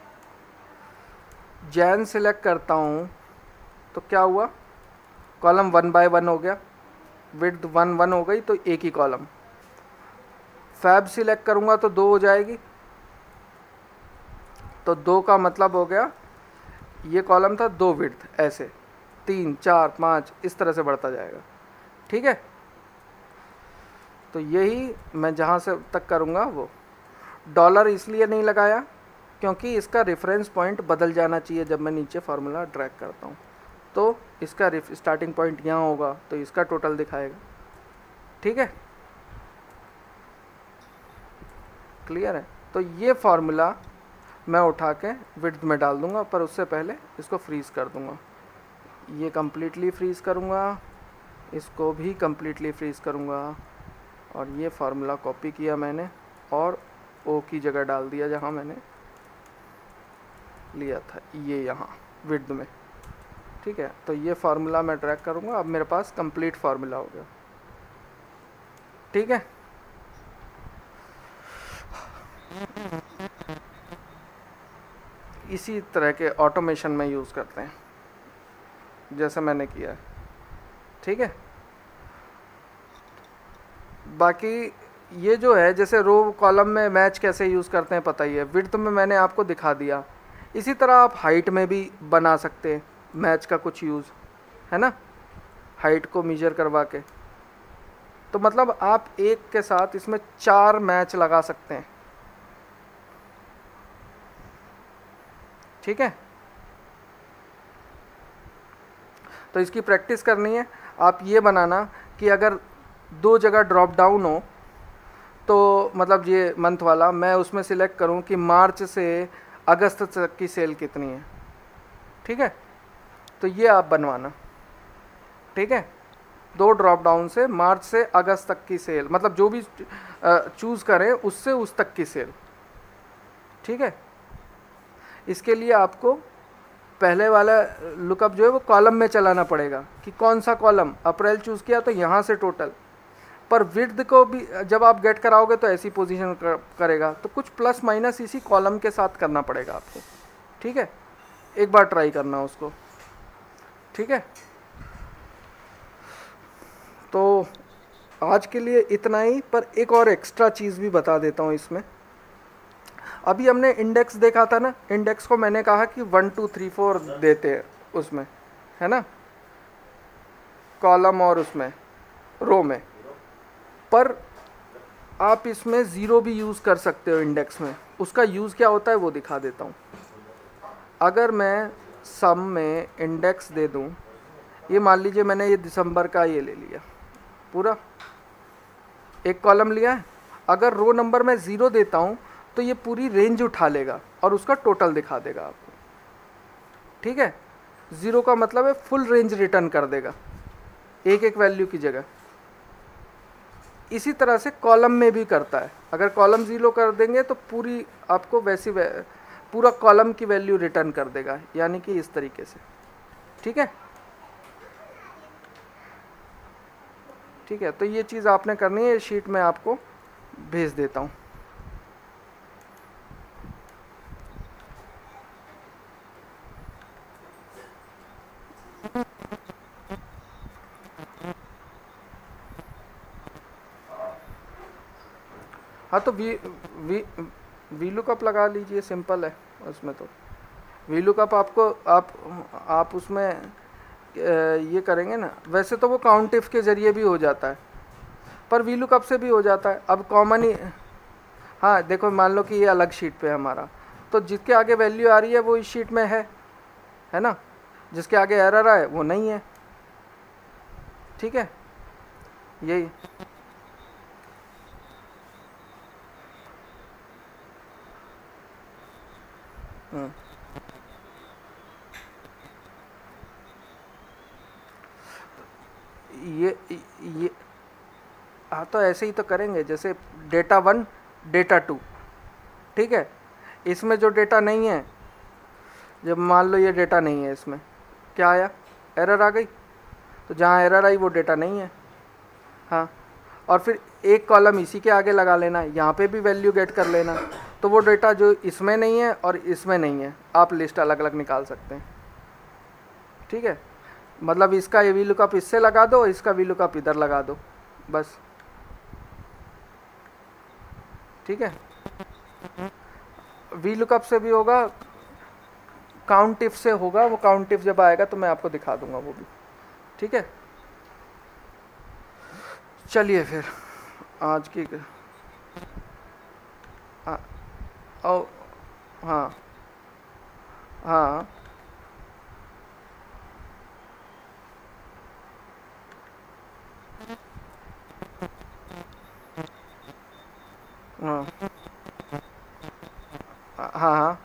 जैन सिलेक्ट करता हूँ तो क्या हुआ, कॉलम 1 बाय 1 हो गया, विड्थ 1 1 हो गई तो एक ही कॉलम। फैब सिलेक्ट करूँगा तो 2 हो जाएगी, तो 2 का मतलब हो गया ये कॉलम था 2 विड्थ, ऐसे 3 4 5 इस तरह से बढ़ता जाएगा, ठीक है। तो यही मैं जहाँ से तक करूँगा वो। डॉलर इसलिए नहीं लगाया क्योंकि इसका रेफरेंस पॉइंट बदल जाना चाहिए जब मैं नीचे फार्मूला ड्रैग करता हूँ, तो इसका स्टार्टिंग पॉइंट यहाँ होगा तो इसका टोटल दिखाएगा, ठीक है, क्लियर है। तो ये फार्मूला मैं उठा के विड्थ में डाल दूंगा, पर उससे पहले इसको फ्रीज़ कर दूंगा, ये कम्प्लीटली फ्रीज़ करूंगा, इसको भी कम्प्लीटली फ्रीज़ करूंगा, और ये फार्मूला कॉपी किया मैंने और ओ की जगह डाल दिया जहां मैंने लिया था, ये यहाँ विड्थ में, ठीक है। तो ये फार्मूला मैं ड्रैग करूंगा, अब मेरे पास कंप्लीट फार्मूला हो गया, ठीक है। इसी तरह के ऑटोमेशन में यूज़ करते हैं जैसे मैंने किया है, ठीक है। बाकी ये जो है जैसे रो कॉलम में मैच कैसे यूज़ करते हैं पता ही है, विड्थ में मैंने आपको दिखा दिया। इसी तरह आप हाइट में भी बना सकते हैं मैच का कुछ यूज़, है ना, हाइट को मेजर करवा के। तो मतलब आप एक के साथ इसमें 4 मैच लगा सकते हैं, ठीक है। तो इसकी प्रैक्टिस करनी है। आप ये बनाना कि अगर 2 जगह ड्रॉप डाउन हो तो मतलब ये मंथ वाला मैं उसमें सिलेक्ट करूं कि मार्च से अगस्त तक की सेल कितनी है, ठीक है। तो ये आप बनवाना, ठीक है, 2 ड्रॉप डाउन से मार्च से अगस्त तक की सेल, मतलब जो भी चूज़ करें उससे उस तक की सेल, ठीक है। इसके लिए आपको पहले वाला लुकअप जो है वो कॉलम में चलाना पड़ेगा कि कौन सा कॉलम, अप्रैल चूज़ किया तो यहाँ से टोटल, पर विड्थ को भी जब आप गेट कराओगे तो ऐसी पोजीशन करेगा, तो कुछ प्लस माइनस इसी कॉलम के साथ करना पड़ेगा आपको, ठीक है। एक बार ट्राई करना उसको, ठीक है। तो आज के लिए इतना ही, पर एक और एक्स्ट्रा चीज़ भी बता देता हूँ इसमें। अभी हमने इंडेक्स देखा था ना, इंडेक्स को मैंने कहा कि 1 2 3 4 देते हैं उसमें, है ना, कॉलम और उसमें रो में, पर आप इसमें 0 भी यूज़ कर सकते हो इंडेक्स में। उसका यूज़ क्या होता है वो दिखा देता हूँ। अगर मैं सम में इंडेक्स दे दूँ, ये मान लीजिए मैंने ये दिसंबर का ये ले लिया पूरा, एक कॉलम लिया है, अगर रो नंबर में 0 देता हूँ तो ये पूरी रेंज उठा लेगा और उसका टोटल दिखा देगा आपको, ठीक है। 0 का मतलब है फुल रेंज रिटर्न कर देगा एक एक वैल्यू की जगह। इसी तरह से कॉलम में भी करता है, अगर कॉलम 0 कर देंगे तो पूरी आपको वैसी पूरा कॉलम की वैल्यू रिटर्न कर देगा, यानी कि इस तरीके से, ठीक है, ठीक है। तो ये चीज़ आपने करनी है, शीट में आपको भेज देता हूँ। हाँ, तो वी लुकअप लगा लीजिए, सिंपल है उसमें। तो वी लुकअप आपको आप उसमें ये करेंगे ना, वैसे तो वो काउंट इफ के ज़रिए भी हो जाता है, पर वी लुकअप से भी हो जाता है। अब कॉमन ही, हाँ देखो, मान लो कि ये अलग शीट पे है हमारा, तो जिसके आगे वैल्यू आ रही है वो इस शीट में है ना, जिसके आगे एरर आए वो नहीं है। ठीक है, यही। हम्म, ये हाँ, तो ऐसे ही तो करेंगे, जैसे डेटा वन, डेटा टू, ठीक है। इसमें जो डेटा नहीं है, जब मान लो ये डेटा नहीं है, इसमें क्या आया, एरर आ गई, तो जहाँ एरर आई वो डेटा नहीं है। हाँ, और फिर एक कॉलम इसी के आगे लगा लेना, यहाँ पे भी वैल्यू गेट कर लेना, तो वो डेटा जो इसमें नहीं है और इसमें नहीं है, आप लिस्ट अलग अलग निकाल सकते हैं। ठीक है, मतलब इसका ये VLookup इससे लगा दो, इसका VLookup इधर लगा दो, बस। ठीक है, VLookup से भी होगा, काउंट इफ से होगा, वो काउंट इफ जब आएगा तो मैं आपको दिखा दूंगा वो भी। ठीक है, चलिए फिर आज की आ, ओ, हाँ हाँ हाँ हाँ हाँ,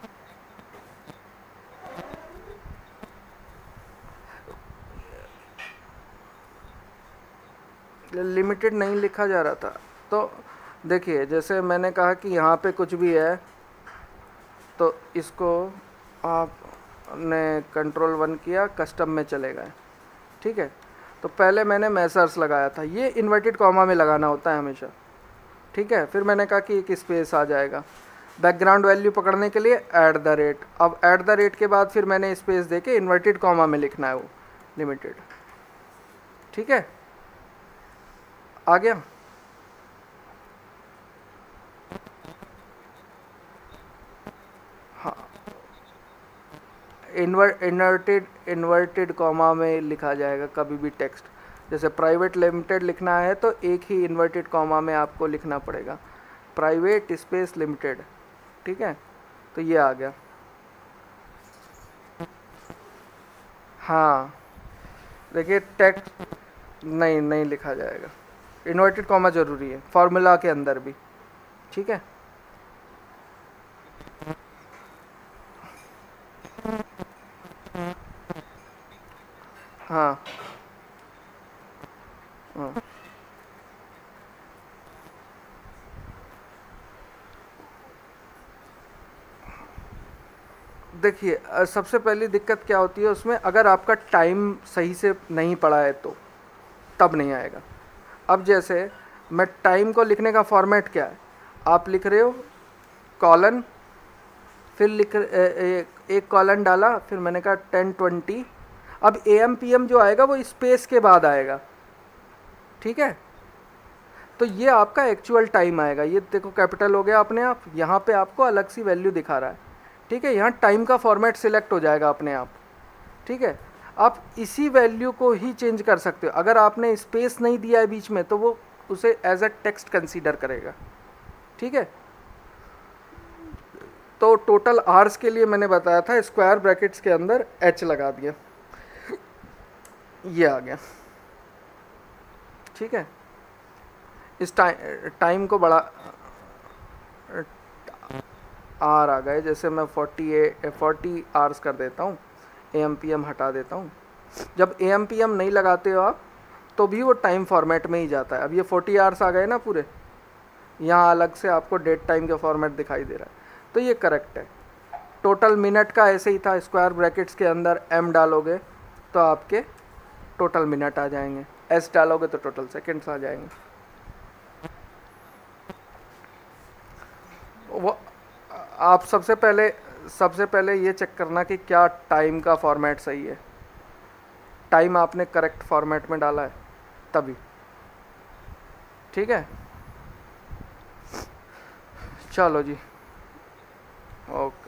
लिमिटेड नहीं लिखा जा रहा था। तो देखिए, जैसे मैंने कहा कि यहाँ पे कुछ भी है, तो इसको आपने कंट्रोल 1 किया, कस्टम में चले गए। ठीक है, तो पहले मैंने मेसर्स लगाया था, ये इन्वर्टेड कॉमा में लगाना होता है हमेशा। ठीक है, फिर मैंने कहा कि एक स्पेस आ जाएगा बैकग्राउंड वैल्यू पकड़ने के लिए, @। अब @ के बाद फिर मैंने स्पेस दे के इन्वर्टेड कॉमा में लिखना है वो लिमिटेड। ठीक है, आ गया। हाँ, इन्वर्टेड कॉमा में लिखा जाएगा कभी भी टेक्स्ट। जैसे प्राइवेट लिमिटेड लिखना है तो एक ही इन्वर्टेड कॉमा में आपको लिखना पड़ेगा, प्राइवेट स्पेस लिमिटेड। ठीक है, तो ये आ गया। हाँ, देखिए टेक्स्ट नहीं नहीं लिखा जाएगा, इन्वर्टेड कॉमा ज़रूरी है फार्मूला के अंदर भी। ठीक है, हाँ हाँ, देखिए सबसे पहली दिक्कत क्या होती है उसमें, अगर आपका टाइम सही से नहीं पड़ा है तो तब नहीं आएगा। अब जैसे मैं टाइम को लिखने का फॉर्मेट क्या है, आप लिख रहे हो कॉलन, फिर एक कॉलन डाला, फिर मैंने कहा 10:20। अब AM PM जो आएगा वो स्पेस के बाद आएगा। ठीक है, तो ये आपका एक्चुअल टाइम आएगा, ये देखो कैपिटल हो गया अपने आप, यहाँ पे आपको अलग सी वैल्यू दिखा रहा है। ठीक है, यहाँ टाइम का फॉर्मेट सिलेक्ट हो जाएगा अपने आप। ठीक है, आप इसी वैल्यू को ही चेंज कर सकते हो, अगर आपने स्पेस नहीं दिया है बीच में तो वो उसे एज अ टेक्स्ट कंसीडर करेगा। ठीक है, तो टोटल आवर्स के लिए मैंने बताया था स्क्वायर ब्रैकेट्स के अंदर H लगा दिया, ये आ गया। ठीक है, इस टाइम को बड़ा आर आ गए, जैसे मैं 40 आवर्स कर देता हूँ, AM PM हटा देता हूँ। जब AM PM नहीं लगाते हो आप तो भी वो टाइम फॉर्मेट में ही जाता है। अब ये 40 आवर्स आ गए ना पूरे, यहाँ अलग से आपको डेट टाइम का फॉर्मेट दिखाई दे रहा है, तो ये करेक्ट है। टोटल मिनट का ऐसे ही था, स्क्वायर ब्रैकेट्स के अंदर M डालोगे तो आपके टोटल मिनट आ जाएंगे, S डालोगे तो टोटल सेकेंड्स आ जाएंगे। वो आप सबसे पहले ये चेक करना कि क्या टाइम का फॉर्मेट सही है, टाइम आपने करेक्ट फॉर्मेट में डाला है तभी। ठीक है, चलो जी, ओके।